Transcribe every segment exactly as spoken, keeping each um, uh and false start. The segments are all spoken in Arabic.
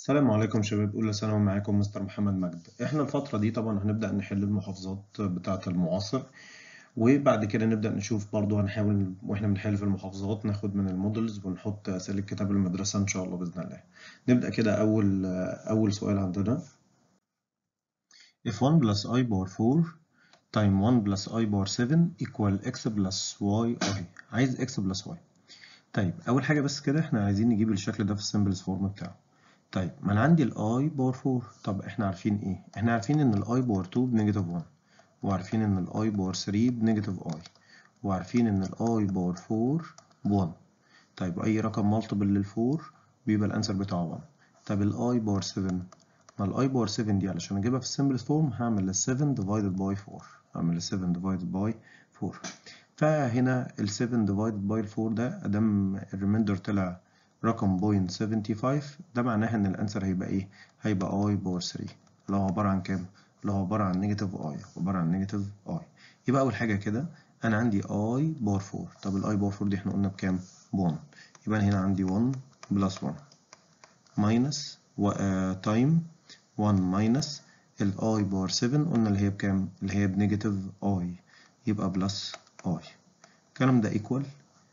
السلام عليكم شباب، أولى ثانوي. معاكم مستر محمد مجد. احنا الفترة دي طبعا هنبدأ نحل المحافظات بتاعة المعاصر، وبعد كده نبدأ نشوف برضو هنحاول واحنا بنحل في المحافظات ناخد من المودلز ونحط أسئلة كتاب المدرسة إن شاء الله بإذن الله. نبدأ كده. أول أول سؤال عندنا: if one plus i power four time one plus i power seven equal x plus y i. عايز x plus y. طيب أول حاجة بس كده احنا عايزين نجيب الشكل ده في السمبلز فورم بتاعه. طيب ما انا عندي الاي باور فور. طب احنا عارفين ايه؟ احنا عارفين ان الاي باور تو بنيجاتيف واحد، وعارفين ان الاي باور ثري بنيجاتيف اي، وعارفين ان الاي باور فور بواحد. طيب اي رقم مالتيبل للفور بيبقى الانسر بتاعه واحد. طب الاي باور سفن، ما الاي باور سفن دي علشان اجيبها في السمبل فورم هعمل ال سفن ديفايدد باي فور، هعمل ال سفن ديفايدد باي فور. فهنا ال سفن ديفايدد باي فور ده ادام الريميندر طلع رقم بوينت سفنتي فايف، ده معناها ان الانسر هيبقى ايه؟ هيبقى اي باور ثري، اللي هو عباره عن كام؟ اللي هو عباره عن نيجاتيف اي، عباره عن نيجاتيف اي. يبقى اول حاجه كده انا عندي اي باور فور. طب الاي باور فور دي احنا قلنا بكام؟ بواحد. يبقى أنا هنا عندي واحد بلس واحد ماينس و تايم واحد ماينس الاي باور سفن قلنا اللي هي بكام؟ اللي هي بنيجاتيف اي، يبقى بلس اي. الكلام ده ايكوال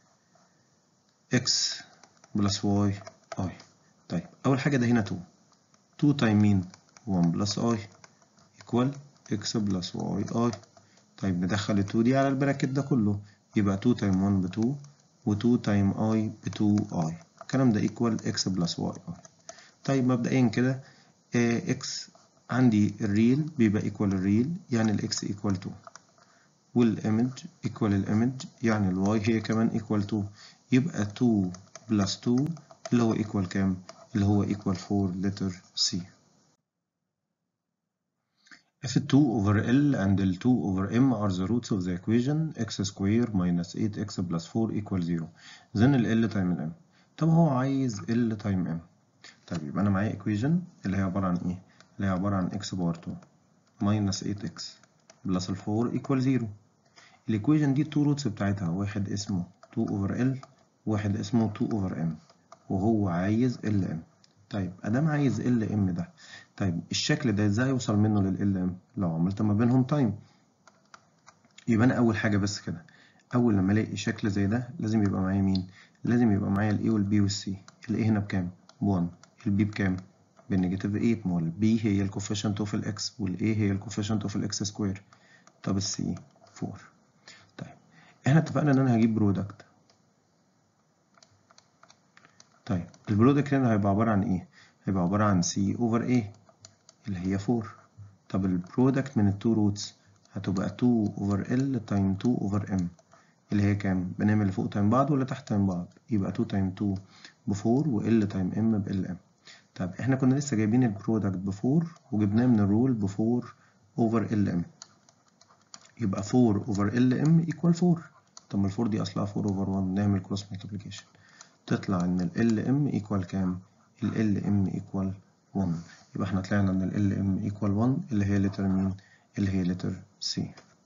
اكس بلس واي اي. طيب اول حاجه ده هنا اتنين، اتنين تايم مين؟ واحد بلس اي ايكوال اكس بلس واي اي. طيب ندخل ال اتنين دي على البراكت ده كله، يبقى اتنين تايم واحد ب اتنين و اتنين تايم اي ب اتنين اي. الكلام ده ايكوال اكس بلس واي اي. طيب مبدئيا كده اكس عندي الريل بيبقى ايكوال الريل، يعني الاكس ايكوال اتنين، والايمج ايكوال الايمج، يعني الواي هي كمان ايكوال اتنين. يبقى اتنين بلس اتنين اللي هو ايكوال كام؟ اللي هو ايكوال اربعة letter C. If two over L and L two over M are the roots of the equation x square minus eight x plus four equals zero, then ال L time ال M. طب هو عايز L time M. طيب يبقى أنا معايا equation اللي هي عبارة عن إيه؟ اللي هي عبارة عن x باور اتنين minus eight x plus ال four equal zero. الإيكويشن دي التو روتس بتاعتها واحد اسمه اتنين over L، واحد اسمه اتنين over M، وهو عايز ال M. طيب ادام عايز ال ام ده، طيب الشكل ده ازاي اوصل منه لل ام؟ لو عملت ما بينهم تايم. يبقى انا اول حاجه بس كده، اول لما الاقي شكل زي ده لازم يبقى معايا مين؟ لازم يبقى معايا الاي والبي والسي. الاي هنا بكام؟ ب واحد. البي بكام؟ بالنيجاتيف تمانية. ما هو البي هي الكوفيشنت اوف الاكس والاي هي الكوفيشنت اوف الاكس سكوير. طب السي اربعة. طيب احنا اتفقنا ان انا هجيب برودكت. طيب البرودكت هنا هيبقى عباره عن ايه؟ هيبقى عباره عن سي اوفر ايه اللي هي اربعة. طب البرودكت من التو روتس هتبقى اتنين over L تايم اتنين over M اللي هي كام؟ بنعمل اللي فوق تايم بعض ولا تحت تايم بعض؟ يبقى اتنين تايم اتنين ب اربعة و L تايم M ب ال M. طب احنا كنا لسه جايبين البرودكت ب اربعة وجبناه من الرول ب اربعة over ال M، يبقى اربعة over ال M equal اربعة. طب ما ال اربعة دي اصلها اربعة over واحد، نعمل كروس مالتيبليكيشن تطلع ان ال Lm equal كام؟ ال Lm equal واحد. يبقى احنا طلعنا ان ال Lm equal واحد اللي هي لتر مين؟ اللي هي لتر C.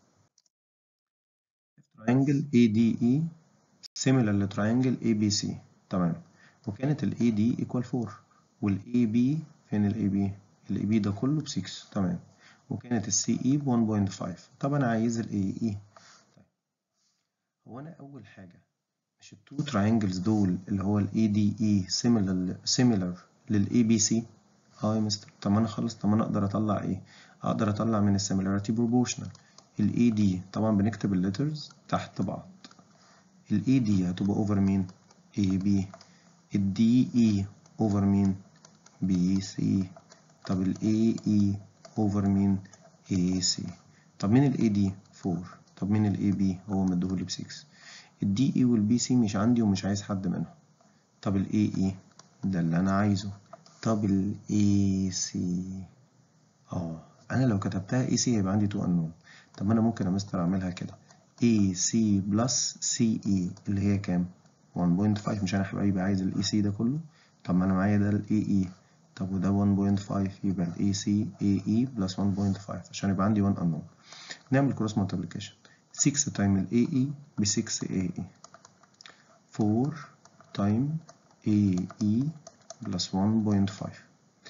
triangle A D E similar ل triangle A B C. تمام. وكانت ال A D equal اربعة وال A B فين ال A B؟ ال A B ده كله ب ستة. تمام. وكانت ال C E ب واحد فاصلة خمسة. طب انا عايز ال A E. طيب هو انا اول حاجة مش التو تراينجلز دول اللي هو ال A D E similar similar لل A B C؟ اه يا مستر. طب انا خلص، طب انا اقدر اطلع ايه؟ اقدر اطلع من السيميلاريتي بروبوشنال. ال A D طبعا بنكتب الليترز تحت بعض. ال A D هتبقى اوفر مين؟ A B. ال D E اوفر مين؟ B C. طب ال A E اوفر مين؟ A C. طب مين ال A D؟ اربعة. طب مين ال A B؟ هو مديهولي ب ستة. ال D E وال B C مش عندي ومش عايز حد منهم. طب ال A E ده اللي انا عايزه. طب ال A C، اه انا لو كتبتها A C هيبقى عندي اتنين unknown. طب ما انا ممكن يا مستر اعملها كده A C بلس C E اللي هي كام؟ واحد فاصلة خمسة. مش انا حبايبي عايز ال A C ده كله؟ طب ما انا معايا ده ال A E. طب وده واحد فاصلة خمسة يبقى ال A C A E بلس واحد فاصلة خمسة عشان يبقى عندي واحد unknown. نعمل كروس مالتيبليكيشن. ستة تايم ال A E ب ستة A E. اربعة تايم A E بلس واحد فاصلة خمسة.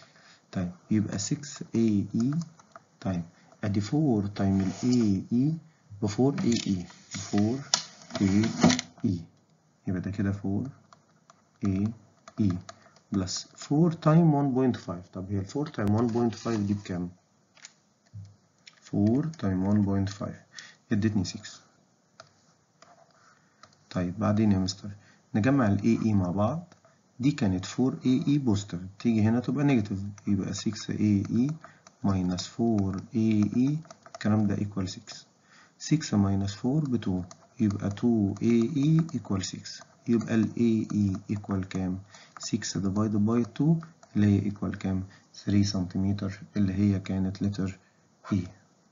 طيب يبقى ستة اي اي. طيب ادي أربعة تايم ال اي اي ب أربعة اي اي ب أربعة اي اي، يبقى ده كده أربعة اي اي بلس أربعة تايم واحد فاصلة خمسة. طب هي ال أربعة تايم واحد فاصلة خمسة دي بكام؟ أربعة تايم واحد فاصلة خمسة ادتني ستة. طيب بعدين يا مستر نجمع ال اي اي مع بعض. دي كانت أربعة اي اي بوزيتيف، تيجي هنا تبقى نيجاتيف، يبقى ستة اي اي ماينس أربعة اي اي، الكلام ده ايكوال ستة. ستة ماينس أربعة ب اتنين، يبقى اتنين اي اي ايكوال ستة. يبقى ال اي اي ايكوال كام؟ ستة divided by اتنين اللي هي ايكوال كام؟ تلاتة سنتيمتر، اللي هي كانت لتر اي.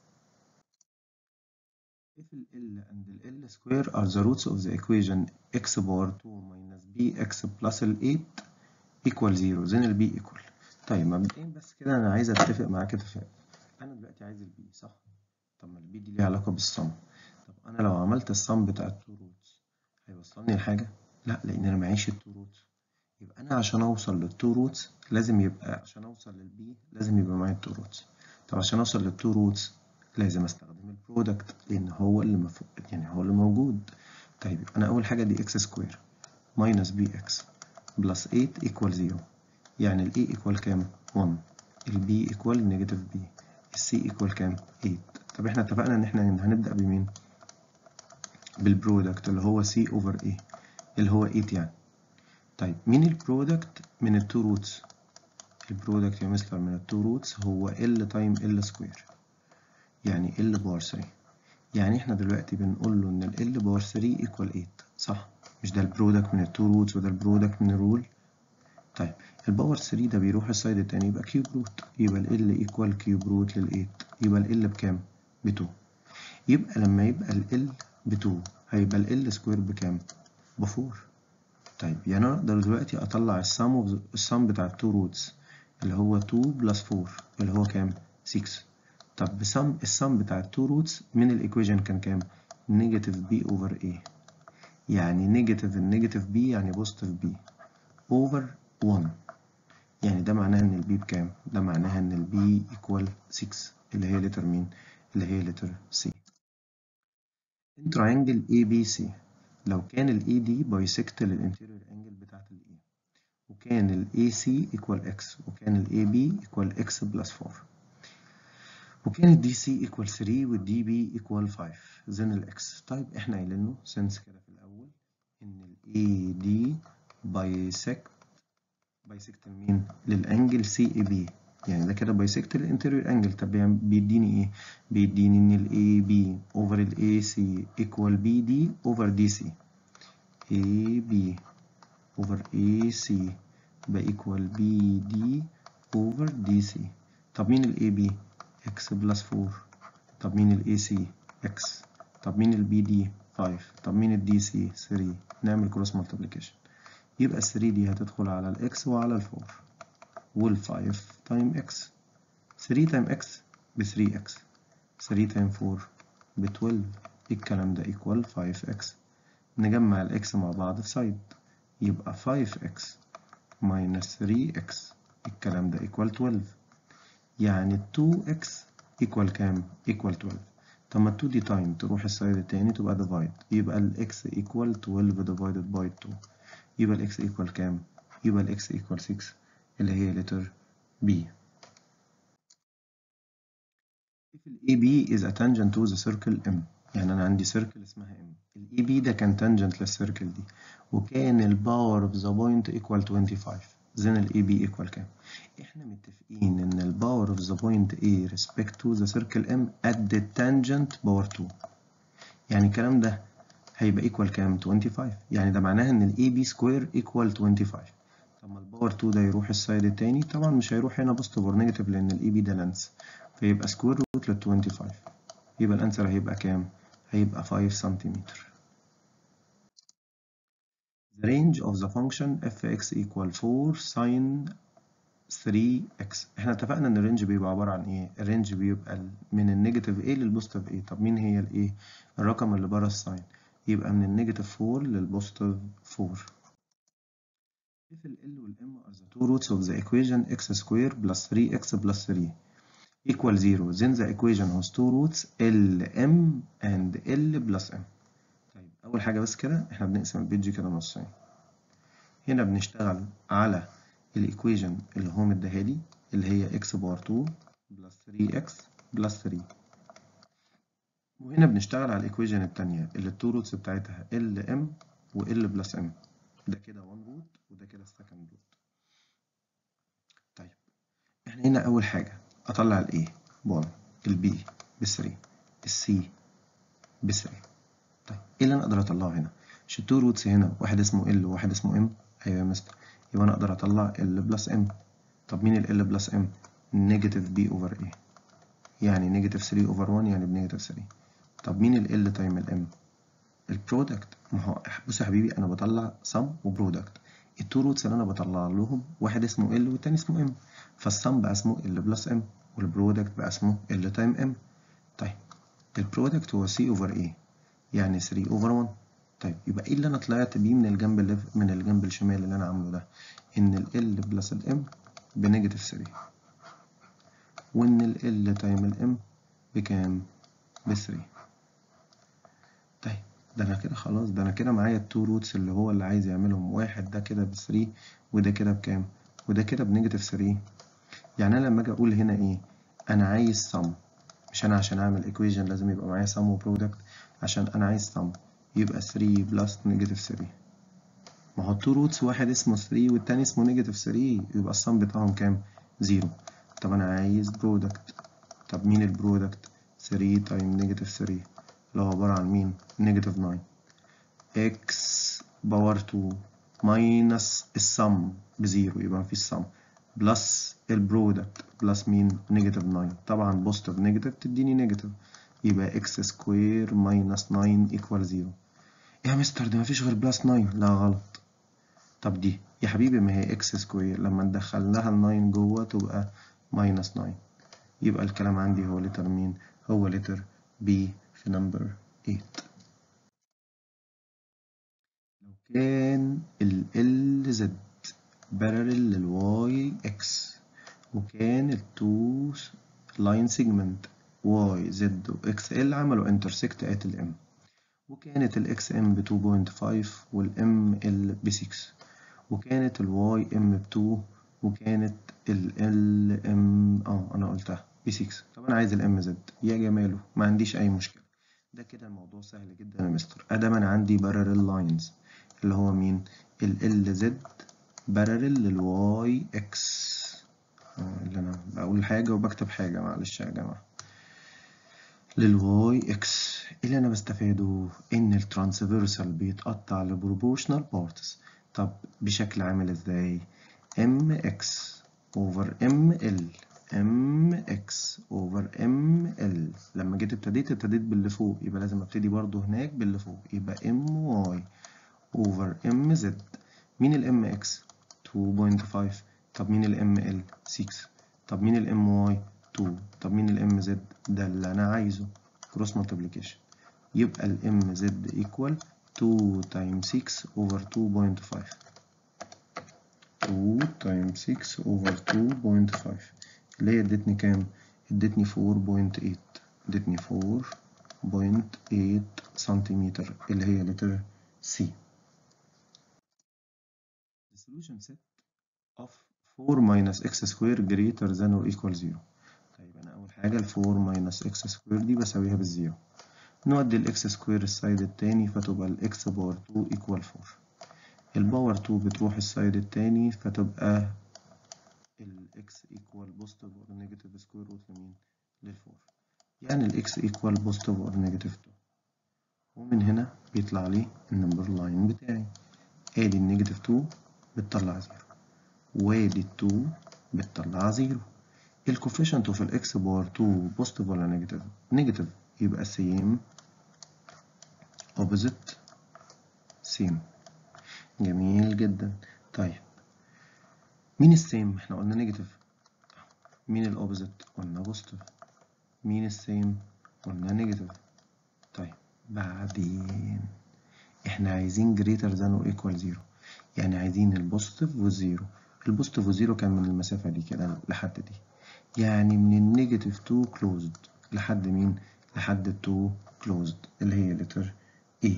If L and L square are the roots of the equation x power two minus bx plus eight equal zero, then ال b equal. طيب مبدئيا بس كده أنا عايز أتفق معاك اتفاق. أنا دلوقتي عايز ال b صح؟ طب ما ال b دي ليها علاقة بالصم. طب أنا لو عملت الصم بتاع التو روتس هيوصلني لحاجة؟ لا، لأن أنا معيش التو روتس. يبقى أنا عشان أوصل للتو روتس لازم يبقى، عشان أوصل لل b لازم يبقى معايا التو روتس. طب عشان أوصل للتو روتس لازم استخدم البرودكت، لان هو اللي مف... يعني هو اللي موجود. طيب انا اول حاجه دي اكس سكوير ماينس بي اكس بلس تمانية ايكوال صفر، يعني الاي ايكوال كام؟ واحد، البي ايكوال نيجاتيف بي، السي ايكوال كام؟ تمانية. طب احنا اتفقنا ان احنا هنبدا بمين؟ بالبرودكت اللي هو سي اوفر اي اللي هو تمانية يعني. طيب مين البرودكت من التو روتس؟ البرودكت يا مستر من التو روتس هو ال تايم ال سكوير، يعني ال باور تلاتة. يعني احنا دلوقتي بنقول له ان ال L باور تلاتة equal تمانية صح؟ مش ده البرودكت من التو روتس وده البرودكت من الرول؟ طيب الباور تلاتة ده بيروح السايد التاني يبقى كيوب روت، يبقى ال L equal كيوب روت لل تمانية، يبقى ال L بكام؟ ب اتنين. يبقى لما يبقى ال L ب اتنين هيبقى ال L سكوير بكام؟ ب أربعة. طيب يعني انا اقدر دلوقتي اطلع السم السم بتاع التو روتس اللي هو اتنين بلس أربعة اللي هو كام؟ ستة. طب بسم السم بتاع التو روتس من الايكويشن كان كام؟ نيجاتيف بي اوفر ايه، يعني نيجاتيف النيجاتيف بي يعني بوزيتيف بي اوفر واحد، يعني ده معناها ان البي بكام؟ ده معناها ان البي ايكوال ستة اللي هي لتر مين؟ اللي هي لتر سي. ان تراينجل اي بي سي لو كان الاي دي بايسكت للانتيريور انجل بتاعت الاي، وكان ال اي سي equal x، وكان ال اي بي equal x plus أربعة، وكان ال دي سي equal تلاتة وال دي بي equal خمسة، then ال x. طيب احنا قايلين له since كده في الأول إن ال اي دي bisect bisect مين؟ للأنجل سي اي بي، يعني ده كده bisect للانتيريور انجل. طب بيديني ايه؟ بيديني إن ال اي بي over ال اي سي equal بي دي over دي سي، اي بي over اي سي يبقى equal بي دي over دي سي. طب مين ال اي بي؟ x بلس أربعة. طب مين ال اي سي؟ x. طب مين ال بي دي؟ خمسة. طب مين ال دي سي؟ تلاتة. نعمل كروس مالتيبليكيشن، يبقى ال تلاتة دي هتدخل على ال x وعلى ال أربعة، وال خمسة تايم x. تلاتة تايم x ب تلاتة x، تلاتة تايم أربعة ب اتناشر، الكلام ده equal خمسة x. نجمع ال x مع بعض في سايد، يبقى خمسة x minus تلاتة x، الكلام ده equal اتناشر، يعني اتنين x equal كام؟ equal اتناشر. طب ما اتنين دي تايم تروح السايد التاني تبقى divide، يبقى ال x equal اتناشر divided by اتنين، يبقى ال x equal كام؟ يبقى ال x equal ستة اللي هي letter B. If ال A B is a tangent to the circle M، يعني أنا عندي circle اسمها M، ال A B ده كان tangent للcircle دي، وكان ال power of the point equal خمسة وعشرين، then ال A B equal كام؟ إحنا متفقين إن ال power of the point A respect to the circle M at the tangent power اتنين، يعني الكلام ده هيبقى equal كام؟ خمسة وعشرين، يعني ده معناها إن ال A B square equal خمسة وعشرين. طب ما الباور اتنين ده يروح السايد التاني، طبعا مش هيروح هنا بوزيتيف اور نيجاتيف لأن ال A B ده لانس، فيبقى سكوير روت لل خمسة وعشرين، يبقى الأنسر هيبقى كام؟ هيبقى خمسة سنتيمتر. The range of the function f(x) equal four sin تلاتة x. احنا اتفقنا ان الرينج بيبقى عبارة عن ايه؟ الرينج بيبقى من النيجاتيف a للبوزيتيف a. طب مين هي ال a؟ الرقم اللي بره الساين، يبقى من النيجاتيف أربعة للبوزيتيف أربعة. if ال L وال M are the two roots of the equation x square plus three x plus three equal zero, then the equation has two roots L M and L plus M. طيب أول حاجة بس كده إحنا بنقسم البيج كده نصين. هنا بنشتغل على الإيكويجن اللي هو مديها لي اللي هي x باور two plus three x plus three، وهنا بنشتغل على الإيكويجن التانية اللي التو روتس بتاعتها L M و L plus M. ده كده one root وده كده second root. طيب احنا هنا أول حاجة أطلع ال A ب one، ال B ب three، ال C ب three. طيب ايه اللي أنا أقدر أطلعه هنا؟ مش التو روتس هنا واحد اسمه L وواحد اسمه M؟ أيوة يا مستر، يبقى أنا أقدر أطلع L plus M. طب مين ال L plus M؟ نيجاتيف B over A، يعني نيجاتيف three over one يعني بنيجاتيف three. طب مين ال L تايم ال M؟ البرودكت. ما هو بص يا حبيبي انا بطلع سم وبرودكت، التو روتس اللي انا بطلع لهم واحد اسمه ال والتاني اسمه ام، فالسم بقى اسمه ال بلس ام والبرودكت بقى اسمه ال تايم ام. طيب البرودكت هو سي اوفر ايه يعني three اوفر one. طيب يبقى ايه اللي انا طلعت بيه من الجنب اللي من الجنب الشمال اللي انا عامله ده؟ ان ال ال بلس الام بنيجاتيف three، وان ال ال تايم الام بكام؟ ب three. طيب ده انا كده خلاص، ده انا كده معايا التو روتس اللي هو اللي عايز يعملهم، واحد ده كده ب three وده كده بكام؟ وده كده بنيجاتيف three. يعني انا لما اجي اقول هنا ايه؟ انا عايز sum، مش انا عشان اعمل equation لازم يبقى معايا sum وبرودكت، عشان انا عايز sum يبقى three بلس نيجاتيف three. ما هو التو روتس واحد اسمه three والتاني اسمه نيجاتيف three، يبقى السم بتاعهم كام؟ زيرو. طب انا عايز برودكت، طب مين البرودكت؟ three تايم نيجاتيف three اللي هو عبارة عن مين؟ نيجاتيف nine x باور two ماينس السم بزيرو يبقى مفيش سم، بلس البرودكت بلس مين؟ نيجاتيف nine. طبعا بوزيتيف نيجاتيف تديني نيجاتيف، يبقى x سكوير ماينس nine ايكوال زيرو. يا مستر ده مفيش غير بلس nine. لا غلط. طب دي يا حبيبي ما هي x سكوير، لما ندخل لها ال nine جوه تبقى ماينس nine. يبقى الكلام عندي هو لتر مين؟ هو لتر B في نمبر eight. لو كان ال L Z parallel لل Y X وكان ال two line segment Y Z و X L عملوا intersect at ال M، وكانت ال X M ب two point five وال M L ب six، وكانت ال Y M ب two وكانت ال L M اه انا قلتها ب six. طب انا عايز ال M Z يا جماله، ما عنديش اي مشكلة. ده كده الموضوع سهل جدا يا مستر، ادام انا عندي parallel lines اللي هو مين؟ ال ال زد parallel لل واي اكس. اللي انا بقول حاجة وبكتب حاجة، معلش يا جماعة. لل واي اكس اللي انا بستفاده ان الترانسفيرسال بيتقطع لبروبورشنال بارتس. طب بشكل عامل ازاي؟ ام اكس اوفر ام ال، ام اكس اوفر ام ال. لما جيت ابتديت ابتديت باللي فوق، يبقى لازم ابتدي برضو هناك باللي فوق، يبقى ام واي اوفر ام زد. مين الام اكس؟ two point five. طب مين الام ال؟ six. طب مين الام واي؟ two. طب مين الام زد؟ ده اللي انا عايزه كروس مالتيبليكيشن، يبقى الام زد ايكوال two times six over two point five. two times six over two point five اللي هي ادتني كام؟ ادتني four point eight، ادتني four point eight سنتيمتر اللي هي لتر C. The solution set of four minus x square greater than or equal zero. طيب أنا أول حاجة ال four minus x square دي بساويها بالزيرو، نودي ال x square السايد التاني فتبقى ال x باور two equal four، الباور two بتروح السايد التاني فتبقى ال x equal positive or negative square root لمين؟ لل four، يعني ال x equal positive or negative two. ومن هنا بيطلع لي النمبر لاين بتاعي، ادي النيجاتيف two بتطلع زيرو، وادي two بتطلع زيرو. الكوفيشنت اوف الاكس باور two بوزيتيف ولا نيجاتيف؟ نيجاتيف، يبقى سيم اوبوزيت سيم. جميل جدا. طيب مين السيم؟ احنا قلنا نيجاتيف. مين الاوبوزيت؟ قلنا بوزيتيف. مين السيم؟ قلنا نيجاتيف. طيب بعدين احنا عايزين greater than or equal zero، يعني عايزين البوزيتيف والزيرو. البوزيتيف والزيرو كان من المسافة دي كده لحد دي، يعني من النيجاتيف تو كلوزد لحد مين؟ لحد التو كلوزد اللي هي لتر A.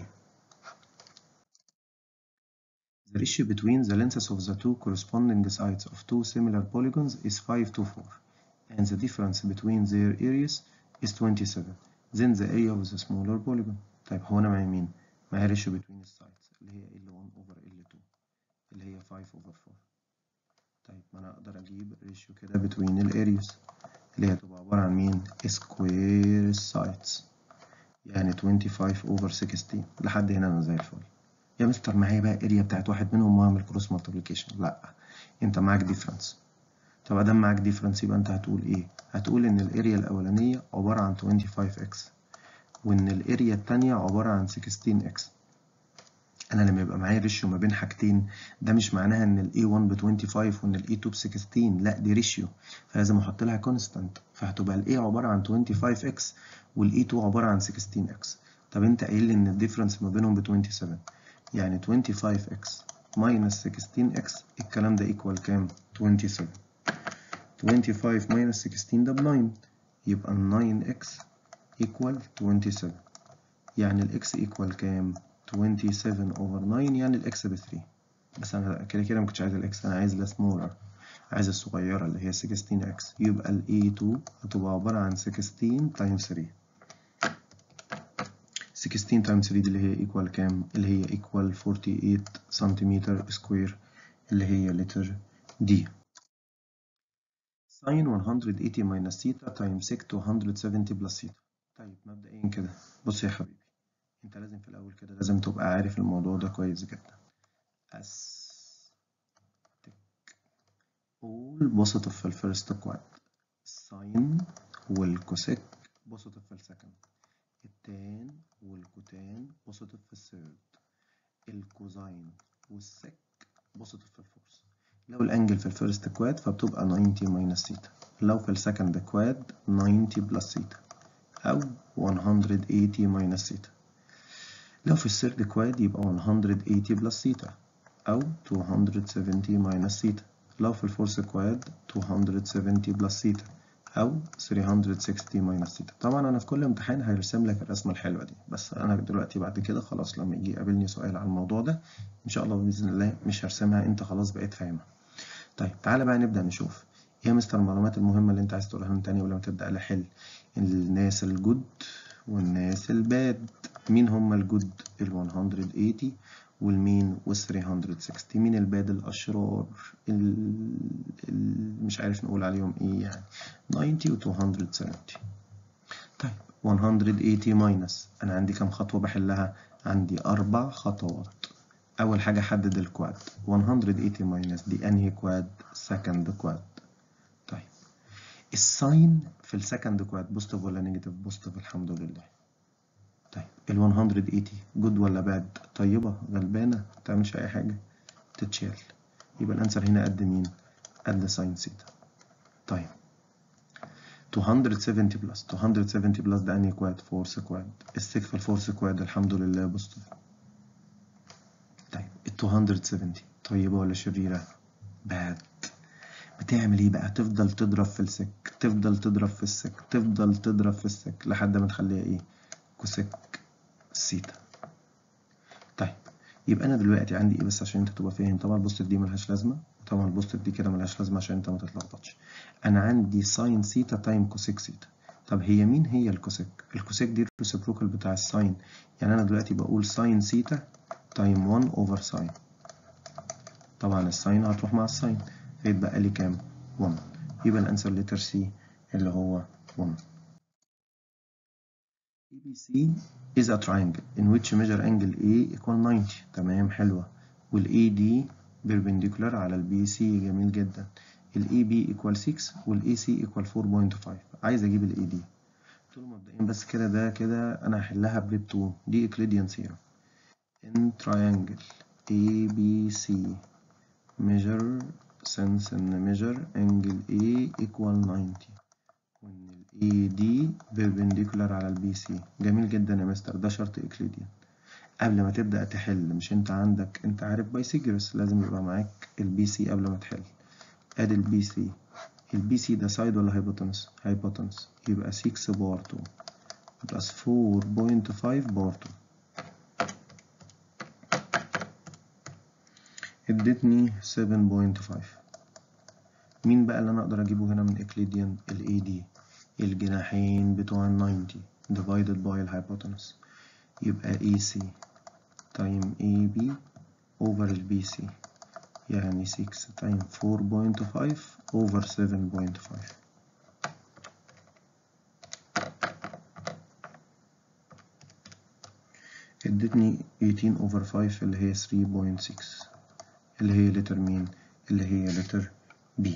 The ratio between the lengths of the two corresponding sides of two similar polygons is five to four, and the difference between their areas is twenty-seven. Then the area of the smaller polygon. طيب هو أنا معايا مين؟ معايا ratio between the sides اللي هي إل واحد over إل اتنين اللي هي five over four. طيب ما أنا أقدر أجيب ratio كده between ال areas اللي هي تبقى عبارة عن مين؟ square sides، يعني twenty-five over sixteen. لحد هنا أنا زي الفل. يا مستر معايا بقى اريا بتاعت واحد منهم واعمل كروس مالتيبليكيشن. لا، انت معاك ديفرنس. طب ادام معاك ديفرنس يبقى انت هتقول ايه؟ هتقول ان الاريا الاولانيه عباره عن twenty-five x وان الاريا الثانيه عباره عن sixteen x. انا لما يبقى معايا ريشيو ما بين حاجتين ده مش معناها ان ال إيه واحد ب twenty-five وان ال إيه اتنين ب sixteen، لا دي ريشيو، فلازم احط لها كونستانت، فهتبقى ال A عباره عن twenty-five x وال إيه اتنين عباره عن sixteen x. طب انت قايل لي ان الديفرنس ما بينهم ب twenty-seven، يعني twenty-five x minus sixteen x الكلام ده equal كام؟ twenty-seven. twenty-five minus sixteen ده ب nine، يبقى nine x equal twenty-seven، يعني ال x equal كام؟ twenty-seven over nine، يعني ال x ب three. بس انا كده كده مكنتش عايز ال x، انا عايز ال smaller، عايز الصغيرة اللي هي sixteen x، يبقى ال إيه اتنين هتبقى عبارة عن sixteen times three. sixteen times three دي اللي هي equal كام؟ اللي هي equal forty-eight سنتيمتر سكوير اللي هي letter D. sin one hundred eighty minus theta times sec two hundred seventy plus theta. طيب مبدئيا كده بص يا حبيبي، انت لازم في الاول كده لازم تبقى عارف الموضوع ده كويس جدا. as all positive في الفيرست كواد، sin والكوسيك positive في السكند، التان والكوتان positive في الثيرد، الكوزاين والسك بوزيتيف في الفورس. لو الانجل في الفيرست كواد فبتبقى ninety ماينس ثيتا، لو في السكند كواد ninety بلس ثيتا او one hundred eighty ماينس ثيتا، لو في الثيرد كواد يبقى one hundred eighty بلس ثيتا او two hundred seventy ماينس ثيتا، لو في الفورث كواد two hundred seventy بلس ثيتا او three hundred sixty ماينس ثيتا. طبعا انا في كل امتحان هيرسم لك الرسمه الحلوه دي، بس انا دلوقتي بعد كده خلاص لما يجي يقابلني سؤال على الموضوع ده ان شاء الله باذن الله مش هرسمها، انت خلاص بقيت فاهمها. طيب تعالى بقى نبدا نشوف ايه يا مستر المعلومات المهمه اللي انت عايز تقولها لنا تاني قبل ما تبدا نحل. الناس الجود والناس الباد. مين هم الجود؟ ال one hundred eighty والمين وال three hundred sixty. مين الباد؟ الاشرار ال مش عارف نقول عليهم ايه، يعني ninety و two hundred seventy. طيب one hundred eighty ماينس، انا عندي كام خطوه بحلها؟ عندي اربع خطوات. اول حاجه حدد الكواد. one hundred eighty ماينس دي انهي كواد؟ سكند كواد. طيب الساين في السكند كواد بوزيتيف ولا نيجاتيف؟ بوزيتيف الحمد لله. طيب ال one hundred eighty جود ولا باد؟ طيبه غلبانه ما بتعملش اي حاجه، تتشال، يبقى الانسر هنا قد مين؟ قد ساين ثيتا. طيب two hundred seventy بلس two hundred seventy بلس ده انهي كواد؟ فورث كواد. السك في الفورث كواد الحمد لله بوزيتيف. طيب ال two hundred seventy طيبه ولا شريره؟ باد. بتعمل ايه بقى؟ تفضل تضرب في السك، تفضل تضرب في السك، تفضل تضرب في السك لحد ما تخليها ايه؟ كوسيك ثيتا. طيب يبقى انا دلوقتي عندي ايه بس عشان انت تبقى فاهم؟ طبعا البوزيتيف دي ملهاش لازمه، وطبعا البوزيتيف دي كده ملهاش لازمه عشان انت ما تتلخبطش. انا عندي ساين ثيتا تايم كوسيك ثيتا. طب هي مين هي الكوسيك؟ الكوسيك دي الريسبروكال بتاع الساين، يعني انا دلوقتي بقول ساين ثيتا تايم one اوفر ساين. طبعا الساين هتروح مع الساين فيتبقى لي كام؟ one. يبقى الانسر لتر سي اللي هو one. A B C is a triangle in which measure angle A equal ninety. تمام حلوة. وال A D perpendicular على ال B C. جميل جدا. ال A B equal six وال A C equal four point five. عايز اجيب ال A D. قلت له مبدئيا بس كده ده كده انا هحلها بريب two دي Euclidean theorem. In triangle A B C measure since ان measure angle A equal ninety وان ال إيه دي perpendicular على ال بي سي. جميل جدا يا مستر، ده شرط إيكليديان. قبل ما تبدأ تحل، مش انت عندك، انت عارف بايثاغورس لازم يبقى معاك البي سي قبل ما تحل. ادي البي سي، البي سي ده سايد ولا هايبوتنس؟ هايبوتنس، يبقى ستة باور اتنين بلس أربعة فاصلة خمسة باور اتنين ادتني سبعة فاصلة خمسة. مين بقى اللي انا اقدر اجيبه هنا من اكليديان؟ الاي دي، الجناحين بتوع ال تسعين divided by الهايبوتنس، يبقى اي سي تايم اي بي over البي سي، يعني ستة تايم أربعة فاصلة خمسة over سبعة فاصلة خمسة. ادتني تمنتاشر over خمسة اللي هي ثلاثة فاصلة ستة، اللي هي لتر مين؟ اللي هي لتر بي.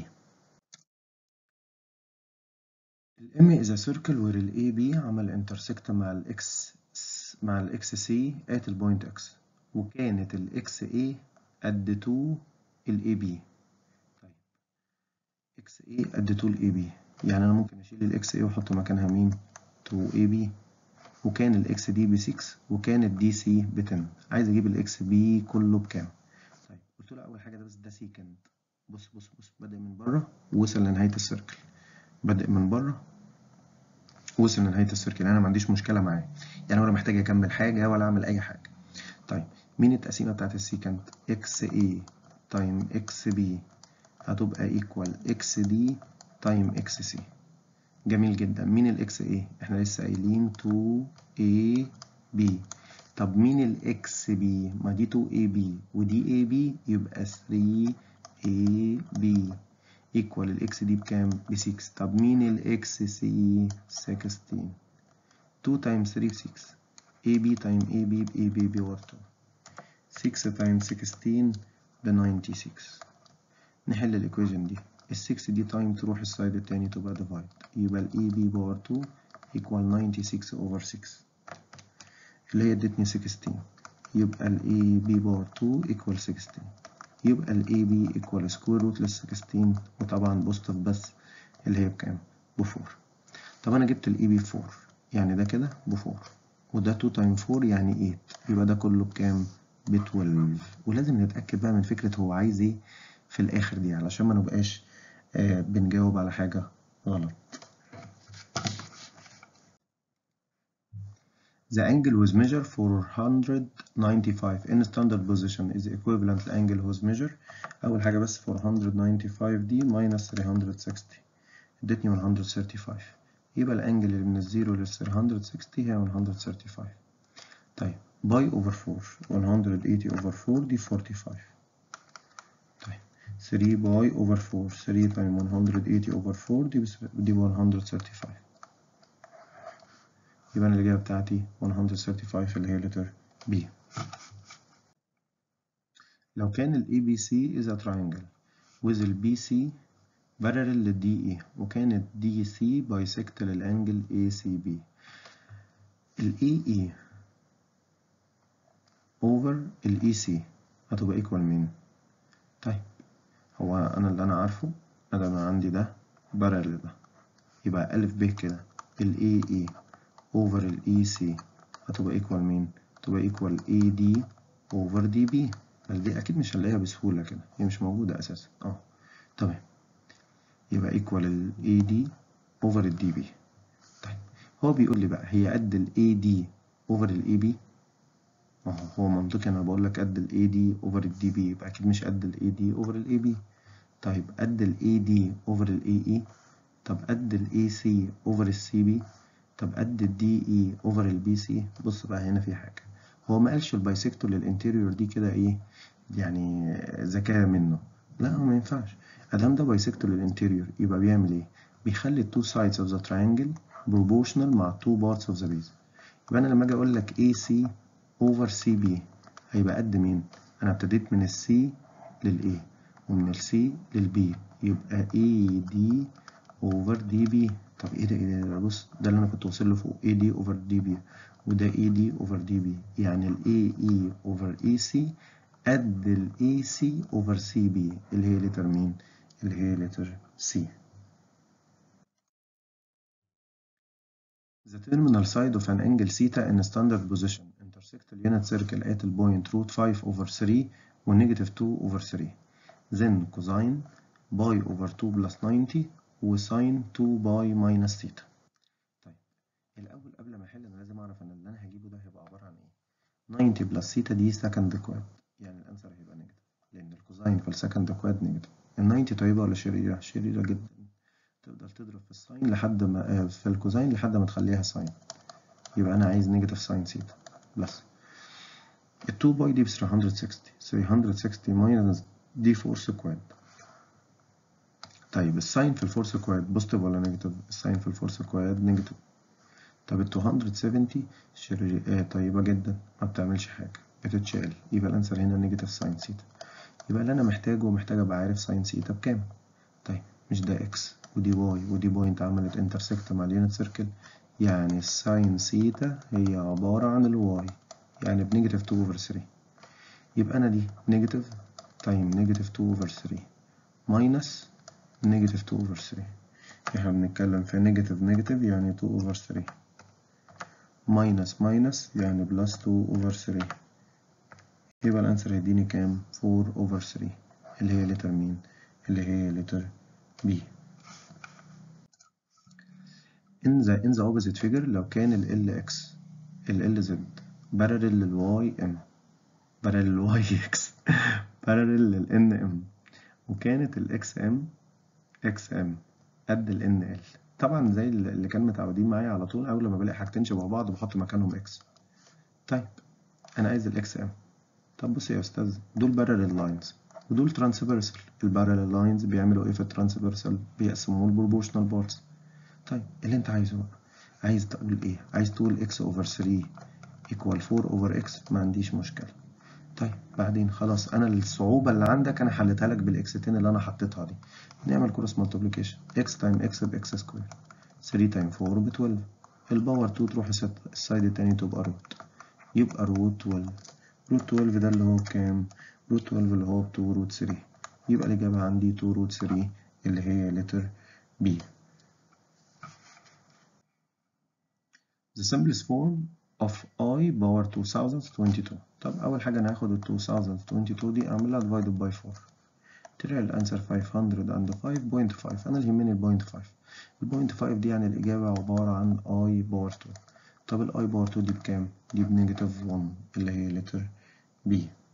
الام is a circle where ال إيه بي عمل intersect مع ال X مع ال إكس سي at ال point X، وكانت ال إكس إيه قد اتنين ال إيه بي. طيب إكس إيه قد اتنين ال إيه بي، يعني أنا ممكن أشيل ال إكس إيه وأحط مكانها مين؟ اتنين إيه بي، وكان ال إكس دي ب ستة وكان ال دي سي ب عشرة. عايز أجيب ال إكس بي كله بكام؟ طيب قلت له أول حاجة ده بس ده سيكند. بص بص بص بدأ من بره ووصل لنهاية السيركل، بدأ من بره وصل لنهاية السيركل، أنا ما عنديش مشكلة معاه، يعني ولا محتاج أكمل حاجة ولا أعمل أي حاجة. طيب مين التقسيمة بتاعت السيكند؟ إكس إيه تايم إكس بي هتبقى إيكوال إكس دي تايم إكس سي. جميل جدا. مين الإكس إيه؟ إحنا لسه قايلين اتنين إيه بي. طب مين الإكس بي؟ ما دي اتنين إيه بي ودي إيه بي، يبقى تلاتة إيه بي ايكوال الاكس دي بكام؟ ب ستة. طب مين الاكس سي؟ ستاشر. اتنين تايمز تلاتة ستة، اي بي تايم اي بي ب اي بي باور اتنين، ستة تايمز ستاشر ب ستة وتسعين. نحل الايكويشن دي، ال ستة دي تايم تروح السايد التاني تبقى ديفايد، يبقى الاي بي باور اتنين ايكوال ستة وتسعين اوفر ستة اللي هي ادتني ستاشر، يبقى الاي بي باور اتنين ايكوال ستاشر، يبقى ال إيه بي equal square root لل ستاشر، وطبعا بوزيتيف بس اللي هي بكام؟ ب أربعة. طب أنا جبت ال إيه بي ب أربعة، يعني ده كده ب أربعة، وده اتنين تايم أربعة يعني تمانية، يبقى ده كله بكام؟ ب اتناشر. ولازم نتأكد بقى من فكرة هو عايز إيه في الآخر دي، علشان ما نبقاش آه بنجاوب على حاجة غلط. The angle was measured for one hundred ninety-five in standard position is equivalent to angle was measured. أول حاجة بس for one hundred ninety-five دي minus three hundred sixty ادتني one hundred thirty-five، يبقى الأنجل اللي من الزيرو لل three hundred sixty هي one hundred thirty-five. طيب باي over four one hundred eighty over four دي forty-five. طيب three باي over four three times one hundred eighty over four دي بس دي one hundred thirty-five، يبقى أنا الإجابة بتاعتي one hundred thirty-five اللي هي letter B. لو كان ال إيه بي سي is a triangle with ال بي سي parallel لل دي إي وكانت دي سي bisect للأنجل إيه سي بي، ال إيه إي over ال إيه سي هتبقى equal مين؟ طيب هو أنا اللي أنا عارفه أنا أنا عندي ده parallel ده، يبقى ألف ب كده ال إيه إي over ال إيه سي هتبقى equal مين؟ هتبقى equal إيه دي over دي بي، بس دي أكيد مش هنلاقيها بسهولة كده، هي مش موجودة أساسا. أه تمام، يبقى equal ال إيه دي over ال دي بي. طيب هو بيقول لي بقى هي قد ال إيه دي over ال إيه بي؟ ما هو هو منطقي، أنا بقول لك قد ال إيه دي over ال دي بي، يبقى أكيد مش قد ال إيه دي over ال إيه بي. طيب قد ال إيه دي over ال إيه إي؟ طب قد ال إيه سي over ال سي بي؟ طب قد ال دي إي over ال بي سي؟ بص بقى هنا في حاجة، هو ما قالش البايسكتور للانتيريور دي كده إيه يعني ذكاء منه، لا هو ما ينفعش. أدام ده بايسكتور للانتيريور يبقى بيعمل إيه؟ بيخلي ال two sides of the triangle proportional مع two parts of the base. يبقى أنا لما أجي أقول لك إيه سي over سي بي هيبقى قد مين؟ أنا ابتديت من السي للإيه ومن السي للبي، يبقى إيه دي over دي بي. طب إيه ده إيه ده؟ بص ده اللي أنا كنت واصل له فوق، إيه دي over دي بي، وده إيه دي over دي بي، يعني ال إيه إي over إيه سي قد ال إيه سي over سي بي اللي هي لتر مين؟ اللي هي لتر سي. The terminal side of an angle theta in standard position intersect اليونت سيركل at البوينت root five over three والنيجاتيف two over three. then cosine باي over two plus ninety وساين two باي minus theta. طيب الأول قبل ما أحل أنا لازم أعرف إن اللي أنا هجيبه ده هيبقى عبارة عن إيه؟ ninety plus theta دي second quad، يعني الأنسر هيبقى نيجاتيف لأن الكوزاين في السكند كواد نيجاتيف. ال ninety طيبة ولا شريرة؟ شريرة جدا. تقدر تضرب في الساين لحد ما في الكوزاين لحد ما تخليها ساين، يبقى أنا عايز نيجاتيف ساين ثيتا بلس ال two باي دي ب three hundred sixty three hundred sixty minus دي فورس كواد. طيب الساين في الفورس كواد بوزيتيف ولا نيجاتيف؟ الساين في الفورس كواد نيجاتيف. طب ال two hundred seventy شريرة طيبة جدا ما بتعملش حاجة بتتشال، يبقى الأنسر هنا نيجاتيف ساين ثيتا. يبقى اللي أنا محتاجه محتاج أبقى عارف ساين ثيتا بكام. طيب مش ده إكس ودي واي ودي بوينت عملت انترسكت مع اليونت سيركل، يعني الساين ثيتا هي عبارة عن الواي، يعني بنيجاتيف two over three. يبقى أنا دي نيجاتيف تايم نيجاتيف two over three ماينس نيجاتيف two over three. احنا بنتكلم في نيجاتيف نيجاتيف يعني two over three ماينس ماينس يعني بلس two over three. يبقى الأنسر هيديني كام؟ four over three اللي هي لتر مين؟ اللي هي لتر B. in the in the opposite figure لو كان ال L X ال L Z parallel لل Y M parallel لل Y X parallel لل N M وكانت ال X M X M قد ال N L. طبعا زي اللي كان متعودين معايا على طول أول ما بلاقي حاجتين شبه بعض بحط مكانهم X. طيب أنا عايز ال X M. طب بص يا أستاذ دول parallel lines ودول transversal. ال parallel lines بيعملوا إيه في ال transversal؟ بيقسموا ال proportional parts. طيب اللي انت عايزه بقى عايز تقول ايه؟ عايز تقول x over three equal four over x، ما عنديش مشكلة. طيب بعدين خلاص انا الصعوبة اللي عندك انا حلتها لك بالاكستين اللي انا حطيتها دي. نعمل كروس مالتيبليكيشن x تايم x ب x سكوير three تايم four ب twelve الباور two تروح السايد التاني تبقى روت، يبقى روت twelve. روت twelve ده اللي هو بكام؟ روت twelve اللي هو ب two روت three، يبقى الإجابة عندي two روت three اللي هي لتر B. The simplest form of I power two thousand twenty-two. طب أول حاجة أنا هاخد ال two thousand twenty-two دي أعملها divided by four. طلع الأنسر five hundred five point five. أنا اللي يهمني ال point five. ال point five دي يعني الإجابة عبارة عن I power two. طب ال I power two دي بكام؟ دي بنيجاتيف one اللي هي letter B.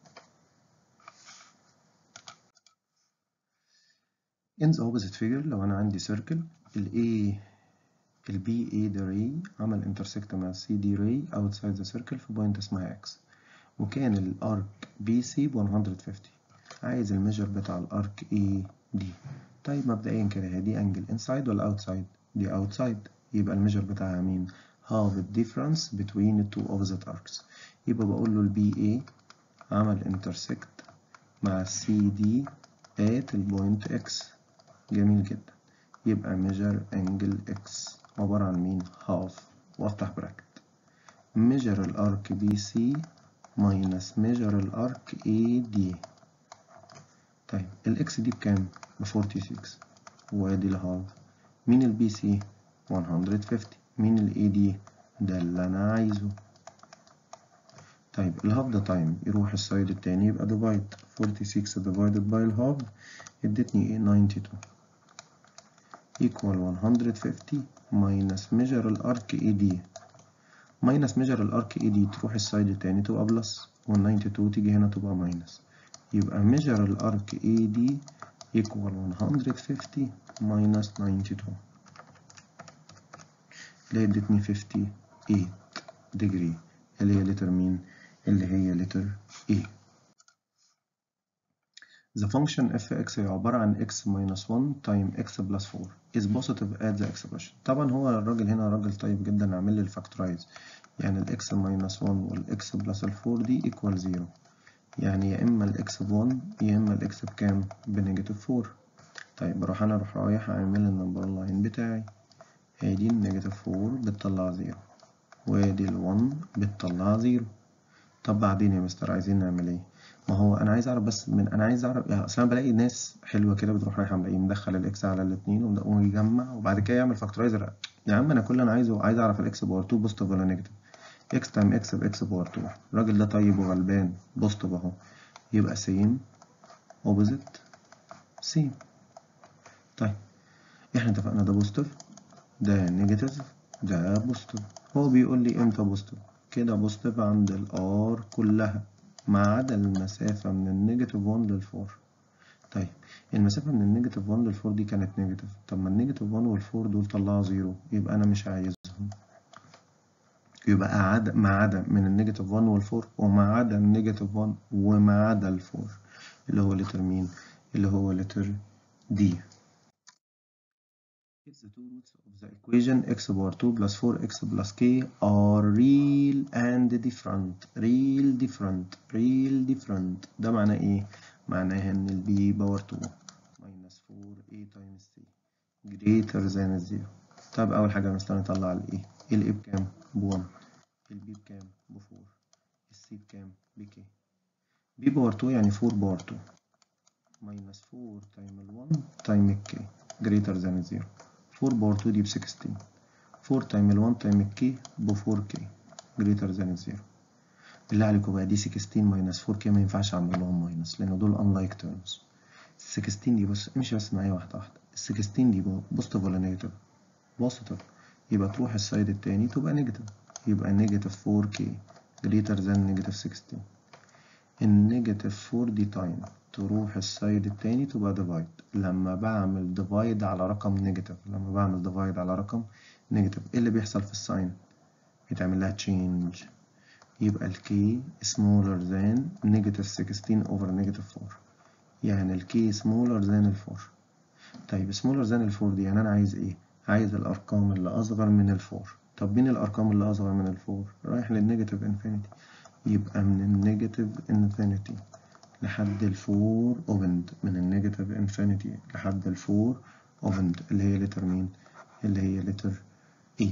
In the opposite figure لو أنا عندي circle ال A ال بي اي ده راي عمل انترسكت مع السي دي راي outside the circle في بوينت اسمها x، وكان الارك بي سي ب one hundred fifty. عايز الميجر بتاع الارك اي دي. طيب مبدئيا كده هي دي انجل انسايد ولا اوتسايد؟ دي اوتسايد، يبقى الميجر بتاعها مين؟ half the difference between the two opposite arcs. يبقى بقول له البي اي عمل انترسكت مع السي دي at البوينت x. جميل جدا، يبقى measure angle x عبارة عن مين؟ half وافتح براكت. measure الارك بي سي minus measure الارك اي دي. طيب الاكس دي بكام؟ ب forty-six وادي الهاف. مين البي سي؟ one hundred fifty. مين الاي دي؟ ده اللي انا عايزه. طيب الهاف ده تايم يروح السايد التاني يبقى divide forty-six divided by الهاف ادتني ايه؟ ninety-two equal one hundred fifty minus measure الارك اي دي minus measure الارك اي دي تروح السايد التاني تبقى بلس وال ninety-two تيجي هنا تبقى minus، يبقى measure الارك اي دي equal one hundred fifty minus ninety-two اللي ادتني fifty-eight degree اللي هي لتر مين؟ اللي هي لتر E. The function f(x) هي عبارة عن x minus one times x plus four is positive at the expression. طبعا هو الراجل هنا راجل طيب جدا عامل لي الفاكتورايز، يعني ال x minus one وال x plus ال four دي equal zero، يعني يا إما ال x ب one يا إما ال x بكام؟ بنيجاتيف four. طيب بروح أنا أروح رايح أعمل النمبر لاين بتاعي، هي دي النيجاتيف four بتطلع زيرو وادي ال one بتطلع زيرو. طب بعدين يا مستر عايزين نعمل ايه؟ ما هو انا عايز اعرف بس من انا عايز اعرف يعني اصل انا بلاقي ناس حلوه كده بتروح رايحه عامله ايه؟ مدخل الاكس على الاثنين ويجمع وبعد كده يعمل فاكتورايزر. يا عم انا كل اللي انا عايزه عايز اعرف الاكس باور two بوزيتيف ولا نيجاتيف. x تايم x بx باور اتنين. الراجل ده طيب وغلبان بوزيتيف اهو، يبقى سيم اوبوزيت سيم. طيب احنا اتفقنا ده بوزيتيف ده نيجاتيف ده بوزيتيف. هو بيقول لي امتى بوزيتيف؟ كده بوزيتيف عند الار كلها ما عدا المسافة من النيجاتيف واحد للفور. طيب المسافة من النيجاتيف واحد للفور دي كانت نيجاتيف، طب ما النيجاتيف واحد والفور دول طلعوا زيرو، يبقى أنا مش عايزهم. يبقى عدا ما عدا من النيجاتيف واحد والفور وما عدا النيجاتيف واحد وما عدا الفور، اللي هو لتر مين؟ اللي هو لتر دي. If the two roots of the equation x power two plus four x plus k are real and different real different real different ده معناه ايه؟ معناه ان ال b باور اتنين minus four a times c greater than zero. طب أول حاجة مثلا نطلع ال a ال a بكام؟ بواحد، ال b بكام؟ بفور، ال c بكام؟ بك. b باور اتنين يعني four باور اتنين minus four تايم ال واحد تايم ال k greater than zero. four باور اتنين دي ب ستاشر، four تايم ال واحد تايم ال k ب فور كي greater than zero. بالله عليكم بقى دي ستاشر minus فور كي ما ينفعش اعمل لهم ماينس لان دول unlike terms. ستاشر دي بص امشي بس معايا واحده واحده. ستاشر دي بوزيتيف ولا نيجاتيف؟ بوزيتيف، يبقى تروح السايد التاني تبقى نيجاتيف، يبقى نيجاتيف فور كي greater than نيجاتيف ستاشر. النيجاتيف فور دي تايم تروح السايد التاني تبقى ديفايد. لما بعمل ديفايد على رقم نيجاتيف لما بعمل ديفايد على رقم نيجاتيف ايه اللي بيحصل في الساين؟ بيتعمل لها تشينج، يبقى الكي smaller than نيجاتيف ستاشر over نيجاتيف فور، يعني الكي smaller than الفور. طيب smaller than الفور دي يعني انا عايز ايه؟ عايز الارقام اللي اصغر من الفور. طب مين الارقام اللي اصغر من الفور؟ رايح للنيجاتيف انفينيتي، يبقى من النيجاتيف انفينيتي لحد الفور اوبند، من النيجاتيف انفينيتي لحد الفور اوبند اللي هي لتر مين؟ اللي هي لتر E.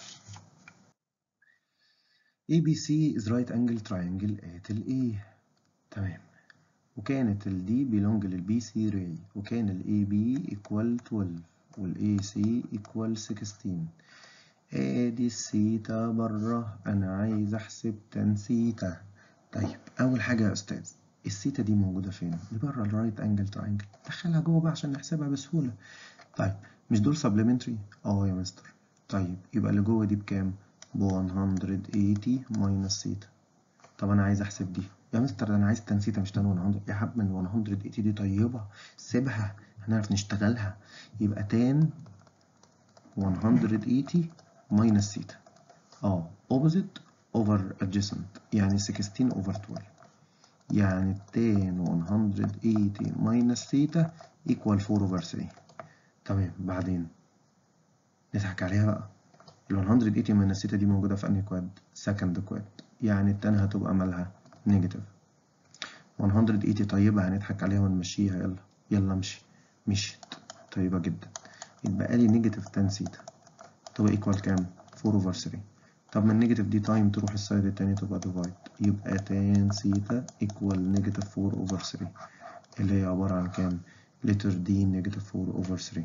A B C is right angle triangle at ال A. تمام. وكانت ال D belong لل B C ray وكان ال A B equal twelve وال A C equal ستاشر. ادي الثيتا بره، انا عايز احسب تان ثيتا. طيب اول حاجه يا استاذ الثيتا دي موجوده فين؟ دي بره الرايت انجل تراينجل، دخلها جوه بقى عشان نحسبها بسهوله. طيب مش دول سبلمنتري؟ اه يا مستر. طيب يبقى اللي جوه دي بكام؟ ب مية وتمانين ماينس ثيتا. طب انا عايز احسب دي يا مستر، انا عايز تان ثيتا مش تان مية يا حب. من مية وتمانين دي طيبه سيبها هنعرف نشتغلها. يبقى تان مية وتمانين ماينس ثيتا اه opposite over adjacent يعني ستاشر over اتناشر، يعني tan مية وتمانين minus theta equal four over three. تمام. بعدين نضحك عليها بقى، ال مية وتمانين minus theta دي موجودة في أنهي كواد؟ second كواد، يعني التان هتبقى مالها نيجاتيف. مية وتمانين طيبة هنضحك عليها ونمشيها، يلا يلا امشي. مشيت طيبة جدا. يبقى لي نيجاتيف تان ثيتا تبقى equal كام؟ four over three. طب من النيجاتيف دي تايم تروح السايد التاني تبقى ديفايد، يبقى تان ثيتا ايكوال نيجاتيف فور اوفر ثري اللي هي عبارة عن كام؟ لتر دي نيجاتيف فور اوفر ثري.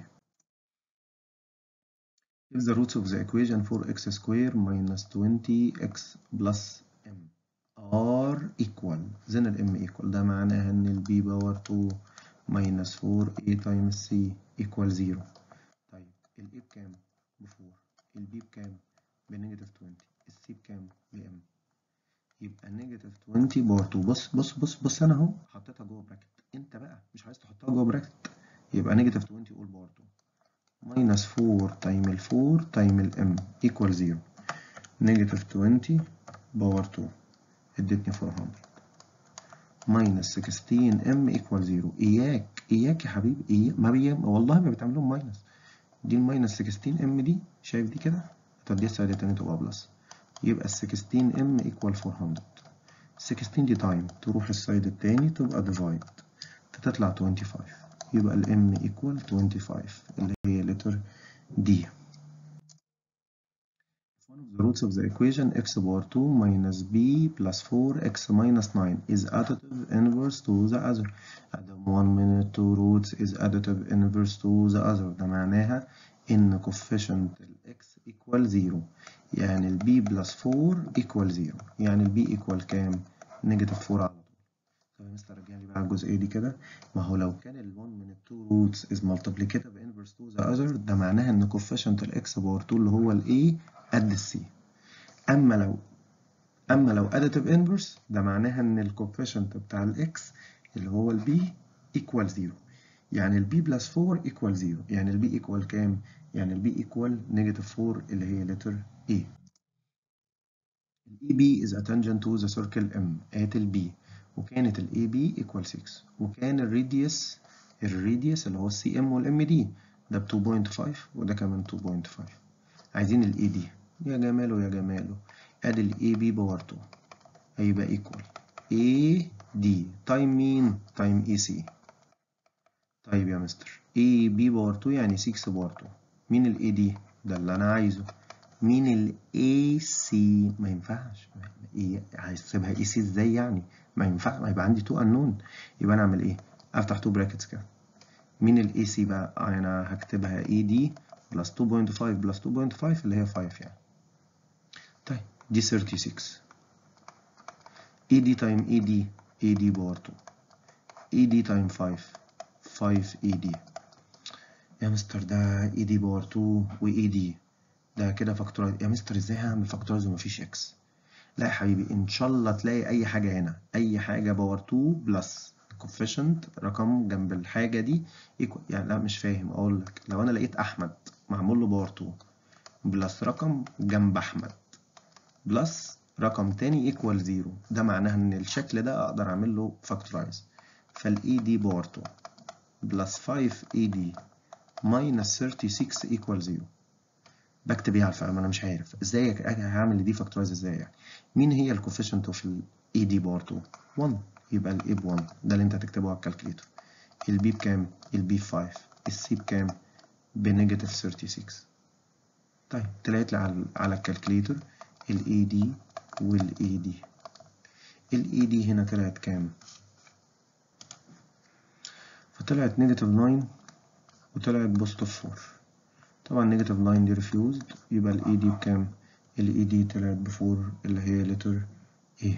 If the roots of the equation four x square minus twenty x plus m are equal then ال m equal ده معناها ان ال b باور two minus four a times c equal zero. طيب ال a بكام؟ ب four، ال b بكام؟ بنيجاتيف عشرين، السي بكام؟ بام. يبقى نيجاتيف عشرين باور اتنين. بص بص بص بص انا اهو حطيتها جوه براكت، انت بقى مش عايز تحطها جوه براكت. يبقى نيجاتيف عشرين قول باور اتنين ماينس فور تايم ال فور تايم الام ايكوال زيرو. نيجاتيف عشرين باور اتنين ادتني أربعمية ماينس ستاشر ام ايكوال زيرو. اياك اياك يا حبيبي اياك ما بي والله ما بتعمل لهم ماينس. دي الماينس ستاشر ام دي شايف دي كده توديها السايد التاني تبقى بلس، يبقى ال ستاشر ام ايكوال أربعمية. ستاشر دي تايم تروح السايد التاني تبقى ديفايد فتطلع خمسة وعشرين، يبقى ال m equal خمسة وعشرين اللي هي letter D. One of the roots of the equation x power two minus b plus four x minus nine is additive inverse to the other. Adam one minus two roots is additive inverse to the other. ده معناها إن coefficient ال x equal zero. يعني ال B plus four equal zero. يعني ال B equal كام؟ negative four على طول. طب يا مستر رجع لي بقى الجزئية دي كده. ما هو لو كان ال one من ال two roots is multiplicative inverse to the other، ده معناها إن coefficient ال x باور two اللي هو ال A قد ال C. أما لو أما لو additive inverse، ده معناها إن ال coefficient بتاع ال x اللي هو ال B equal zero. يعني ال B plus four equal zero. يعني ال B equal كام؟ يعني ال B equal negative four اللي هي letter A. ال إي بي is a tangent to the circle M at ال B، وكانت ال إيه بي equal six، وكان الراديوس الراديوس اللي هو ال سي إم وال إم دي ده ب two point five وده كمان two point five. عايزين ال إيه دي. يا جماله يا جماله، ادي ال إيه بي باور two هيبقى equal إيه دي تايم مين؟ تايم إي سي. طيب يا مستر إيه بي باور two يعني six باور two. مين ال إيه دي؟ ده اللي انا عايزه. مين ال إيه سي؟ ما ينفعش. ايه هحسبها إيه سي ازاي يعني؟ ما ينفع، ما يبقى عندي تو unknown. يبقى انا اعمل ايه؟ افتح تو براكتس كده. مين ال إيه سي بقى؟ انا هكتبها إيه دي بلس two point five بلس two point five اللي هي five يعني. طيب دي thirty-six. إيه دي تايم إيه دي، إيه دي باور two. إيه دي تايم five، five إيه دي. يا مستر ده إيه دي باور two و إيه دي ده كده فاكتورايز. يا مستر ازاي هعمل فاكتورايز ومفيش اكس؟ لا يا حبيبي، ان شاء الله تلاقي اي حاجه هنا، اي حاجه باور two بلس كوفيشنت رقم جنب الحاجه دي equal. يعني لا مش فاهم، اقول لك لو انا لقيت احمد معمول له باور two بلس رقم جنب احمد بلس رقم تاني equal زيرو، ده معناها ان الشكل ده اقدر اعمل له فاكتورايز. فالاي دي باور two بلس five إيه دي minus thirty-six equal زيرو. بكتب ايه على الفعل؟ انا مش عارف ازاي هعمل دي فاكتورايز ازاي يعني. مين هي الكوفيشنت اوف الاي دي باور two؟ one. يبقى الاي ب one، ده اللي انت هتكتبه على الكالكليتر. البي بكام؟ البي ب five. السي بكام؟ بنيجاتيف thirty-six. طيب طلعت لي على على الكالكليتر الاي دي والاي دي. الاي دي هنا طلعت كام؟ فطلعت نيجاتيف nine وطلعت بوزيتيف four. طبعا نيجاتيف nine دي ريفيوزد، يبقى الاي دي بكام؟ الاي دي طلعت ب four اللي هي لتر A.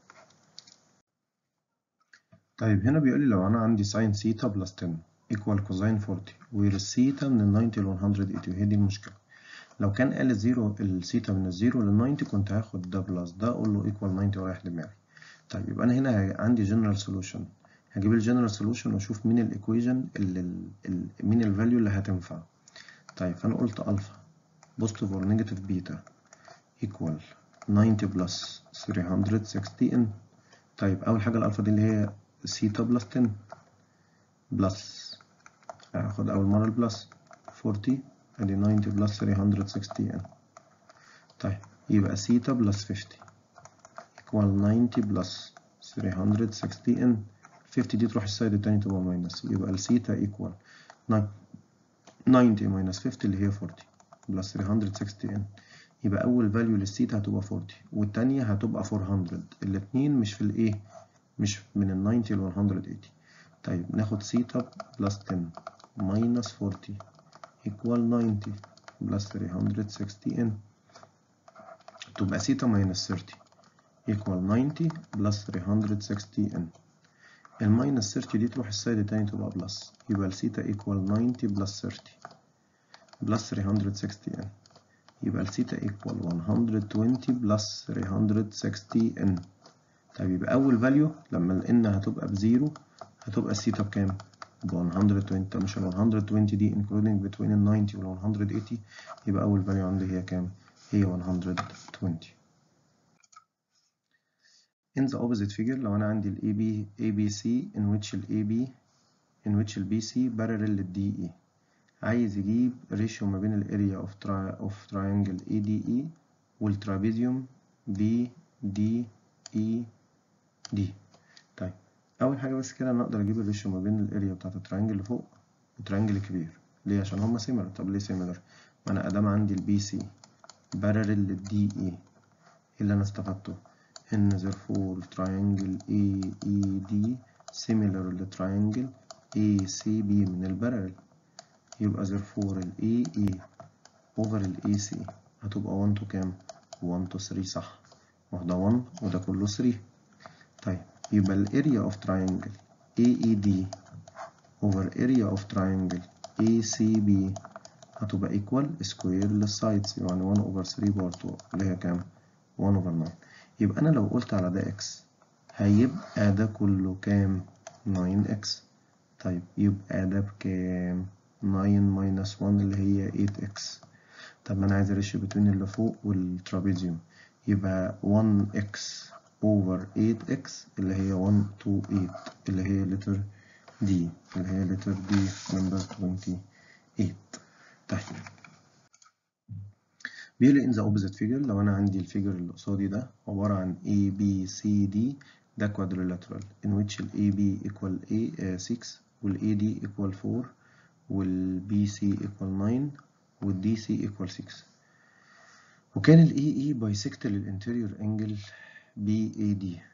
طيب هنا بيقول لي لو انا عندي ساين ثيتا بلس ten equal كوزين forty وير الثيتا من ال ninety ل one eighty، وهي دي المشكلة. لو كان قال الزيرو الثيتا من الزيرو لل ninety كنت هاخد ده بلس ده اقول له equal ninety ورايح دماغي. طيب يبقى انا هنا عندي جنرال سولوشن، هجيب الجنرال سولوشن واشوف مين الايكويجن اللي مين الفاليو اللي هتنفع. طيب فانا قلت الفا بوزيتيف اور نيجاتيف بيتا equal ninety بلس three sixty n. طيب اول حاجة الالفا دي اللي هي ثيتا بلس ten بلس، هاخد أول مرة البلس forty ادي ninety بلس three sixty n. طيب يبقى ثيتا بلس fifty equal ninety بلس three sixty n. fifty دي تروح السايد التاني تبقى ماينس، يبقى الثيتا equal ninety minus fifty اللي هي forty بلس three sixty n. يبقى أول فاليو للثيتا هتبقى forty والتانية هتبقى four hundred. الاتنين مش في الإيه؟ مش من ال ninety ل one eighty. طيب ناخد ثيتا بلس ten minus forty equal ninety plus three sixty n. تبقى ثيتا minus thirty equal ninety plus three sixty n. الماينس thirty دي تروح السايد التاني تبقى بلس، يبقى الثيتا equal ninety plus thirty plus three sixty n. يبقى الثيتا equal one twenty plus three sixty n. طيب يبقى أول فاليو لما ال n هتبقى بزيرو هتبقى الثيتا بكام؟ ب one twenty. مش ال one twenty دي including between ال ninety وال one eighty، يبقى أول فاليو عندي هي كام؟ هي one twenty. In the opposite figure لو أنا عندي ال إيه بي إيه بي سي in which ال إيه بي in which ال بي سي parallel لل دي إي، عايز يجيب ratio ما بين ال area of, tri of triangle إيه دي إي وال trapezium بي دي إي دي. طيب أول حاجة بس كده أنا أقدر أجيب الريشيو ما بين الاريا بتاعت التريانجل اللي فوق والتريانجل الكبير. ليه؟ عشان هما سيميلر. طب ليه سيميلر؟ ما أنا أدام عندي البي سي بارلل للدي إي، إيه اللي أنا استفدته؟ إن therefore triangle إيه إي دي similar للتريانجل إيه سي بي من البارلل، يبقى therefore ال إيه إي over ال إيه سي هتبقى واحد تو كام؟ واحد تو ثري صح، واحدة واحد وده كله ثري. طيب يبقى ال area of triangle A E D over area of triangle A C B هتبقى equal square للsides، يعني واحد over ثري باور تو اللي هي كام؟ واحد over ناين. يبقى أنا لو قلت على ده x هيبقى ده كله كام؟ ناين إكس. طيب يبقى ده بكام؟ ناين minus واحد اللي هي ايت إكس. طب ما أنا عايز الريشيو بين اللي فوق والترابيزيوم، يبقى واحد إكس over ايت إكس اللي هي واحد تو ايت اللي هي letter D اللي هي letter D number تمانية وعشرين. طيب بيقول لي in the opposite figure، لو أنا عندي الفيجر اللي قصادي ده عبارة عن A B C D ده quadrilateral in which ال A B equal A six وال A D equal four وال B C equal nine وال D C equal six، وكان ال A E bisect لل interior angle B A D.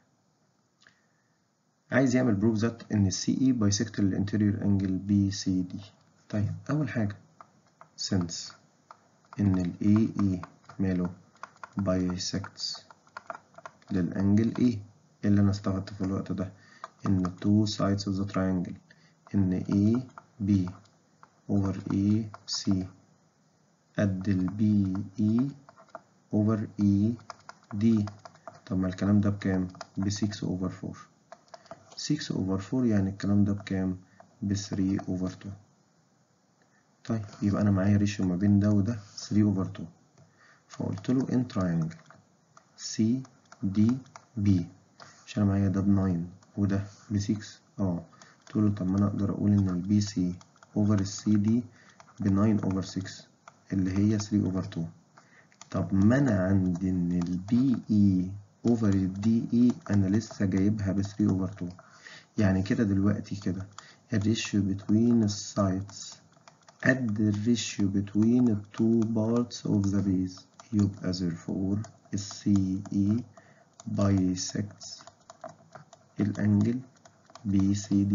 عايز يعمل proof that إن ال C E bisect لل interior angle B C D. طيب أول حاجة since إن ال A E ماله bisects للأنجل A، اللي أنا استفدت في الوقت ده إن two sides of the triangle إن A B over A C قد ال B E over E D. طب ما الكلام ده بكام؟ ب six over four. six over four يعني الكلام ده بكام؟ ب three over two. طيب يبقى أنا معايا ريشيو ما بين ده وده three over two، فقلت له in triangle C D B عشان معايا ده ب nine وده ب six. اه قلت له طب ما انا اقدر اقول ان ال B C over ال C D ب nine over six اللي هي three over two. طب ما انا عندي ان ال B E over ال D E انا لسه جايبها ب three over two، يعني كده دلوقتي كده الريشيو between السايدز قد الريشيو between the two parts of the base، يبقى therefore ال C E bisects الانجل B C D.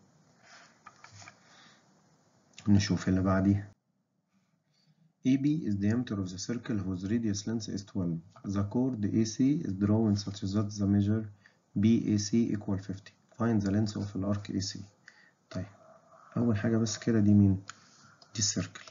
نشوف اللي بعديه. A B is diameter of the circle whose radius length is twelve. The chord A C is drawn such that the measure B A C equal fifty. Find the length of the arc A C. طيب أول حاجة بس كده دي مين؟ دي السيركل.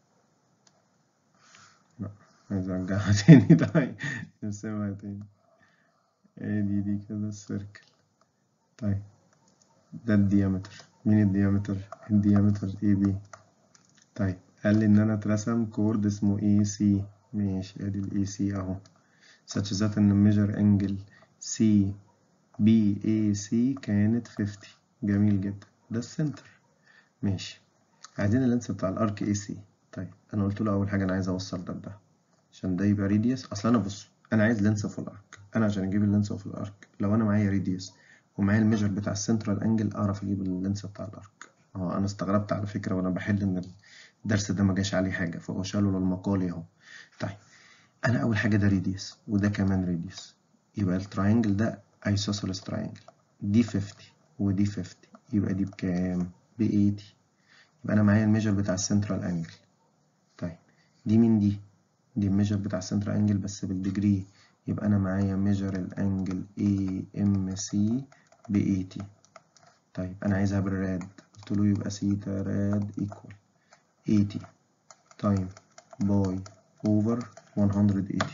لا عايز أرجعها تاني. طيب نرسمها تاني. ادي دي كده السيركل. طيب ده الديامتر. مين الديامتر؟ الديامتر A B. طيب قال لي إن أنا اترسم كورد اسمه A C. ماشي ادي ال A C أهو. such that إن measure angle C B A C كانت fifty. جميل جدا، ده السنتر. ماشي عايزين اللينس بتاع الارك A C. طيب أنا قلت له أول حاجة أنا عايز أوصل ده بده عشان ده يبقى ريديوس. أصل أنا بص أنا عايز لينس في الارك، أنا عشان أجيب اللينس في الارك لو أنا معايا ريديوس ومعايا الميجر بتاع السنترال أنجل أعرف أجيب اللينس بتاع الارك. أهو أنا استغربت على فكرة وأنا بحل إن الدرس ده ما جاش عليه حاجة فهو شاله للمقال أهو. طيب أنا أول حاجة ده ريديوس وده كمان ريديوس، يبقى التراينجل ده ايسوسيلس تراينجل. دي fifty ودي fifty يبقى دي بكام؟ ب eighty. يبقى أنا معايا الميجر بتاع السنترال أنجل. طيب دي مين دي؟ دي الميجر بتاع السنترال أنجل بس بالديجري، يبقى أنا معايا ميجر الأنجل A M C ب eighty. طيب أنا عايزها بالراد، قلت له يبقى سيتا راد equal eighty time باي over one hundred eighty.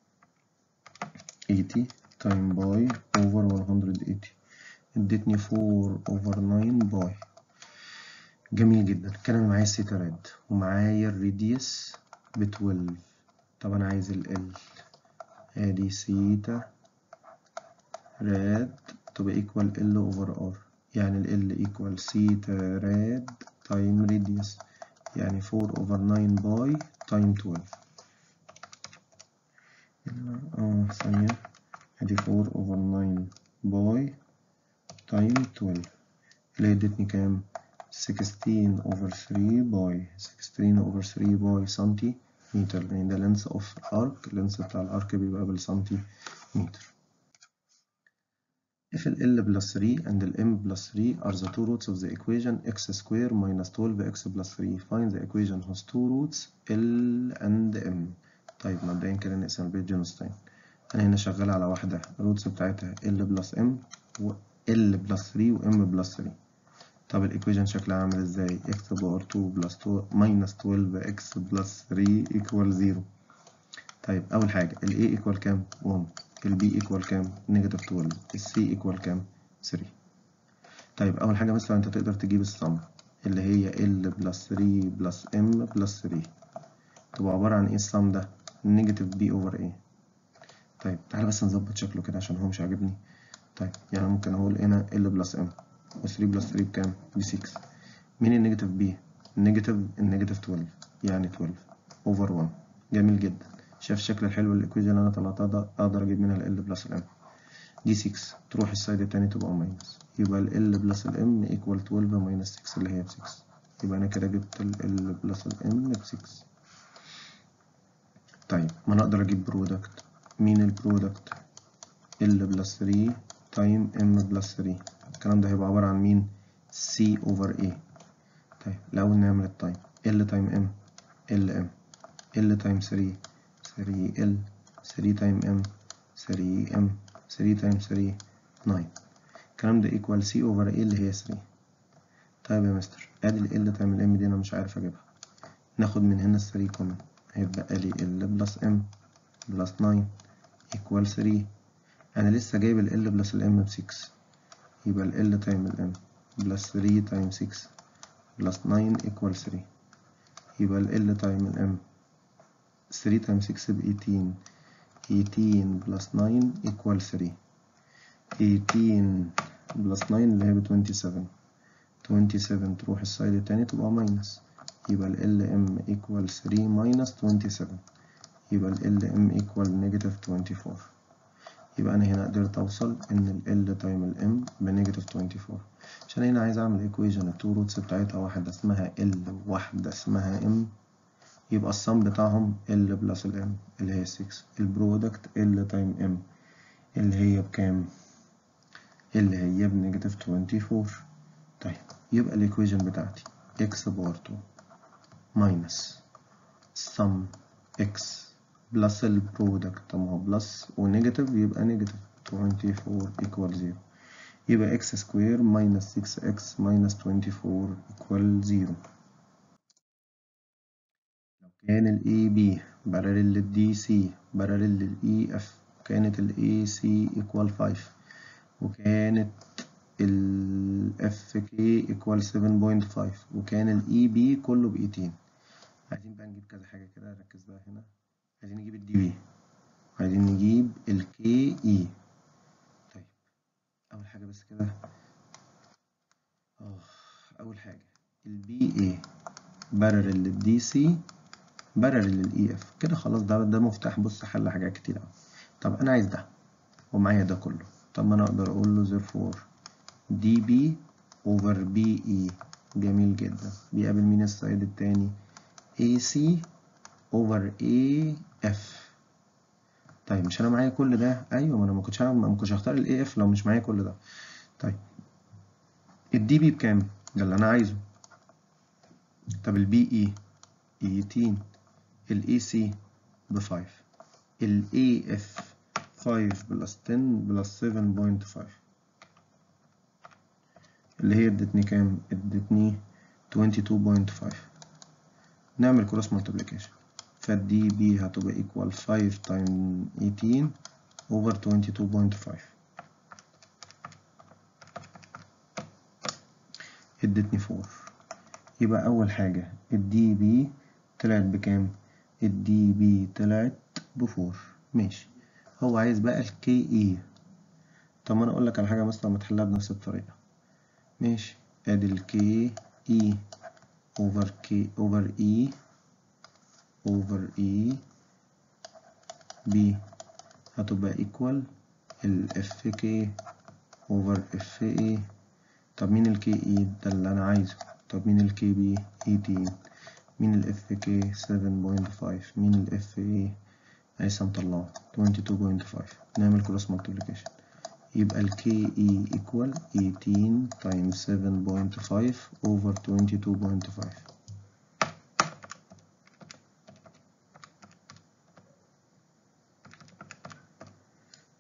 eighty time باي over one hundred eighty ادتني four over nine باي. جميل جدا. كان انا معايا السيتا راد ومعايا الراديوس ب twelve. طب انا عايز ال L، ادي سيتا راد تبقى equal L over R، يعني ال L equal سيتا راد time radius يعني four over nine باي time twelve. اه ثانية ادي four over nine باي time twelve اللي هي ادتني كام؟ sixteen over three باي sixteen over three باي سنتي متر، لأن ده length of arc. length بتاع الارك بيبقى بالسنتي متر. If ال L plus three and ال M plus three are the two roots of the equation x square minus twelve x plus three, find the equation whose two roots L and M. طيب مبدئيا كده نقسم البيت جونستاين. أنا هنا شغال على واحدة الروتس بتاعتها ال بلس ام و ال بلس ثري و ام بلس ثري. طب الإيكويشن شكلها عامل ازاي؟ اكس باور تو بلس تو ماينس تويلف اكس بلس ثري ايكوال زيرو. طيب أول حاجة ال A ايكوال كام؟ واحد. ال B ايكوال كام؟ نيجاتيف تويلف. ال C ايكوال كام؟ ثري. طيب أول حاجة مثلا أنت تقدر تجيب السم اللي هي ال بلس ثري بلس ام بلس ثري، تبقى عبارة عن ايه السم ده؟ نيجاتيف بي اوفر ايه. طيب تعالى بس نظبط شكله كده عشان هو مش عاجبني. طيب يعني ممكن اقول هنا ال بلس ام و ثري بلس ثري بكام؟ ب ستة. مين النيجاتيف بي؟ النيجاتيف النيجاتيف تويلف، يعني تويلف اوفر واحد. جميل جدا. شايف الشكل الحلو الايكويشن اللي انا طلعتها ده؟ اقدر اجيب منها ال بلس الام. دي ستة تروح السايد التاني تبقى ماينس، يبقى ال بلس الام ايكوال اتناشر ماينس ستة اللي هي ب ستة. يبقى انا كده جبت ال بلس الام ب ستة. طيب ما انا اقدر اجيب برودكت. مين البرودكت؟ ال بلس ثري تايم ام بلس ثري. الكلام ده هيبقى عبارة عن مين؟ سي اوفر ايه. طيب الأول نعمل التايم. ال تايم ام ال ام ال تايم ثري ثري ال ثري تايم ام ثري ام ثري تايم ثري تسعة. الكلام ده ايكوال سي اوفر ايه اللي هي ثري. طيب يا مستر ادي ال ال تايم الام دي انا مش عارف اجيبها، ناخد من هنا ثري كومن، هيتبقى لي ال بلس ام بلس تسعة ايكوال ثري. انا لسه جايب ال L بلس ال M ب ستة، يبقى ال L تايم ال M بلس ثري تايم ستة بلس تسعة equal ثري. يبقى ال L تايم ال M ثري تايم ستة ب تمنتاشر، تمنتاشر بلس تسعة equal ثري. تمنتاشر بلس تسعة اللي هي ب سبعة وعشرين، سبعة وعشرين تروح السايد التاني تبقى ماينس، يبقى ال L M equal ثري ماينس سبعة وعشرين، يبقى ال L M equal نيجاتيف أربعة وعشرين. يبقى أنا هنا قدرت أوصل إن ال L تايم ال M بنيجاتيف أربعة وعشرين. عشان هنا عايز أعمل إيكويجن التو روتس بتاعتها واحدة اسمها L وواحدة اسمها M، يبقى السم بتاعهم L بلس ال M اللي هي ستة، البرودكت L تايم M اللي هي بكام؟ اللي هي بنيجاتيف أربعة وعشرين. طيب يبقى الإيكويجن بتاعتي x باور تو ماينس سم x بلس البرودكت، طب ما هو بلس ونيجاتيف يبقى نيجاتيف أربعة وعشرين equal زيرو، يبقى x سكوير ماينس ستة x ماينس أربعة وعشرين equal زيرو. لو كان ال إيه بي بارلل لل دي سي بارلل لل إي إف كانت ال إيه سي equal خمسة، وكانت ال إف كي equal سبعة فاصلة خمسة، وكان ال إي بي كله ب تمنتاشر. عايزين بقى نجيب كذا حاجة كده، ركز بقى هنا. عايزين نجيب الدي بي، عايزين نجيب الكي اي. طيب اول حاجه بس كده اه اول حاجه البي اي بارلل للدي سي بارلل للاي اف كده خلاص، ده ده مفتاح. بص حل حاجات كتير قوي. طب انا عايز ده ومعايا ده كله، طب ما انا اقدر اقول له therefore دي بي اوفر بي اي. جميل جدا. بيقابل مين السايد التاني؟ اي سي اوفر اي اف. طيب مش انا معايا كل ده؟ ايوه، ما انا ما كنتش ما كنتش هختار الاي اف لو مش معايا كل ده. طيب الدي بي بكام؟ ده اللي انا عايزه. طب البي اي تمنتاشر، الاي سي ب خمسة، الاي اف خمسة بلس عشرة بلس سبعة فاصلة خمسة اللي هي ادتني كام؟ ادتني اتنين وعشرين فاصلة خمسة. نعمل كروس مالتيبليكيشن، فالدي بي هتبقى ايكوال خمسة تايم تمنتاشر اوفر اتنين وعشرين فاصلة خمسة، ادتني أربعة. يبقى أول حاجة الدي بي طلعت بكام؟ الدي بي طلعت بفور. ماشي. هو عايز بقى الكي اي. طب ما انا اقول لك على حاجة مثلا ما تحلها بنفس الطريقة. ماشي. ادي الكي اي اوفر كي اوفر اي اوفر اي بي هتبقى ايكوال الاف كي اوفر اف اي. طب مين الكي اي ده اللي انا عايزه؟ طب مين الكي بي؟ تمنتاشر. مين الاف كي؟ سبعة فاصلة خمسة. مين الاف اي؟ لسه مطلعه اتنين وعشرين فاصلة خمسة. نعمل كروس مالتيبليكيشن، يبقى ال كي اي equal تمنتاشر times سبعة فاصلة خمسة over اتنين وعشرين فاصلة خمسة.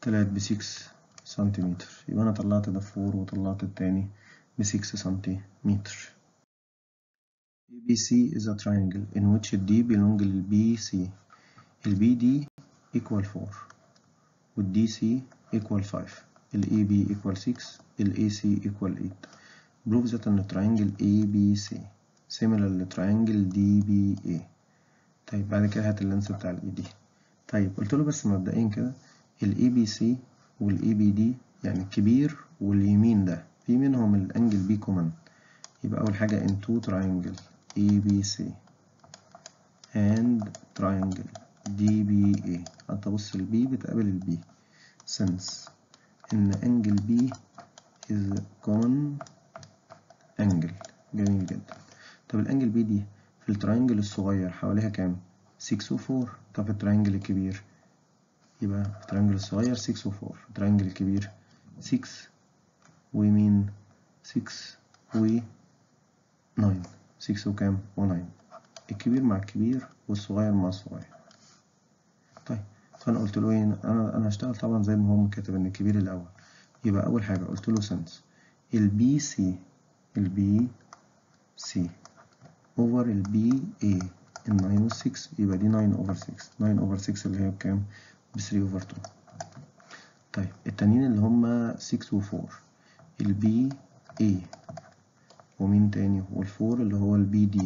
طلعت بسكس سنتيمتر، يبقى أنا طلعت ده فور وطلعت التاني بسكس سنتيمتر. A B C is a triangle in which D belong لل B C. ال B D equal four وال D C equal five. ال A B equal six. ال A C equal eight. prove that an triangle A B C similar ل triangle D B A. طيب بعد كده هات اللينس بتاع ال E D. طيب قلت له بس مبدئيا كده ال A B C وال A B D يعني الكبير واليمين ده في منهم الانجل B كومن، يبقى أول حاجة in two triangle A B C and triangle D B A. حتى بص ال B بتقابل ال B since إن angle B is common angle. جميل جدا. طب الانجل B دي في التراينجل الصغير حواليها كام؟ six و four. طب في التراينجل الكبير يبقى في التراينجل الصغير six و four، في التراينجل الكبير six ومين؟ six و nine. six وكام؟ و nine. الكبير مع الكبير والصغير مع الصغير. طيب فانا قلت له ايه؟ انا انا هشتغل طبعا زي ما هو كاتب ان الكبير الاول. يبقى اول حاجه قلت له سنس البي سي البي سي اوفر البي اي ال nine وال six، يبقى دي nine over six. nine over six اللي هي بكام؟ ب three over two. طيب التانيين اللي هما six و four البي اي ومين تاني والفور اللي هو البي دي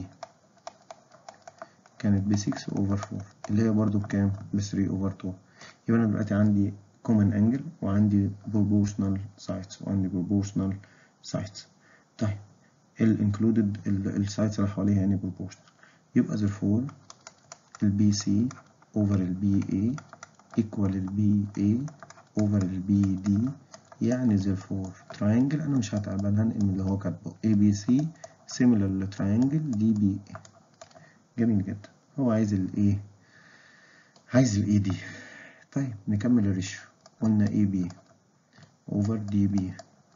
كانت ب six over four اللي هي برضو بكام؟ ب three over two. يبقى أنا دلوقتي عندي common angle وعندي proportional sides وعندي proportional sides. طيب ال included ال sides اللي حواليها يعني proportional، يبقى therefore ال بي سي over ال بي اي equal ال بي اي over ال بي دي، يعني therefore triangle أنا مش هتعب، أنا هنقل من اللي هو كاتبه A B C similar ل triangle D B A. جميل جدا. هو عايز الايه؟ عايز الاي دي. طيب نكمل الريشيو. قلنا اي بي اوفر دي بي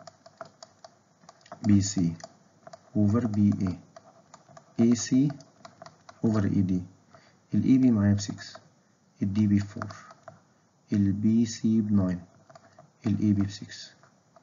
بي سي اوفر بي اي اي سي اوفر اي دي. الاي بي معايا بسكس، الدي بي بفور، البي سي بناين، الاي بي بسكس،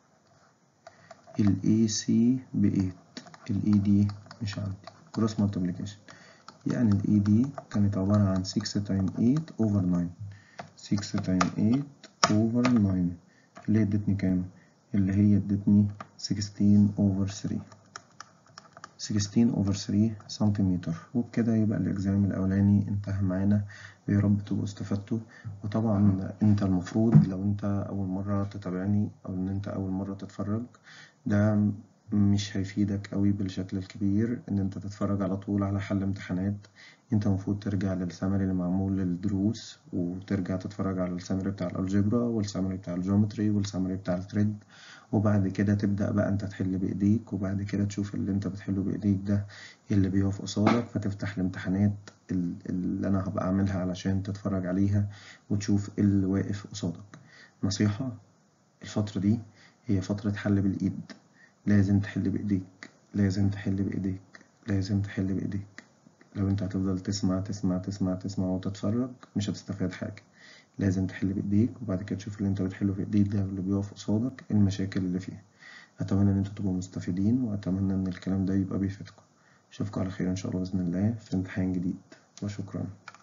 الاي سي بايت، الاي دي مش عندي. كروس مالتيبليكيشن يعني الاي دي كانت عبارة عن six تايم eight اوفر nine. six تايم eight اوفر nine اللي هي ادتني كام؟ اللي هي ادتني sixteen اوفر three. sixteen اوفر three سنتيمتر. وبكده يبقى الإكزام الأولاني انتهى معانا. يا رب تبقوا استفدتوا. وطبعا انت المفروض لو انت أول مرة تتابعني أو ان انت أول مرة تتفرج، ده مش هيفيدك قوي بالشكل الكبير ان انت تتفرج على طول على حل امتحانات. انت المفروض ترجع للسمري اللي معمول للدروس، وترجع تتفرج على السمري بتاع الالجبرا والسمري بتاع الجيومتري والسمري بتاع التريد، وبعد كده تبدأ بقى انت تحل بايديك، وبعد كده تشوف اللي انت بتحله بايديك ده اللي بيقف قصادك، فتفتح الامتحانات اللي انا هبقى اعملها علشان تتفرج عليها وتشوف اللي واقف قصادك. نصيحة، الفترة دي هي فترة حل بالإيد. لازم تحل بإيديك، لازم تحل بإيديك، لازم تحل بإيديك. لو انت هتفضل تسمع تسمع تسمع تسمع وتتفرج مش هتستفاد حاجة. لازم تحل بإيديك، وبعد كده تشوف اللي انت بتحله في إيديك ده واللي بيقف قصادك المشاكل اللي فيها. أتمنى إن انتوا تبقوا مستفيدين، وأتمنى إن الكلام ده يبقى بيفيدكم. أشوفكم على خير إن شاء الله بإذن الله في امتحان جديد، وشكرا.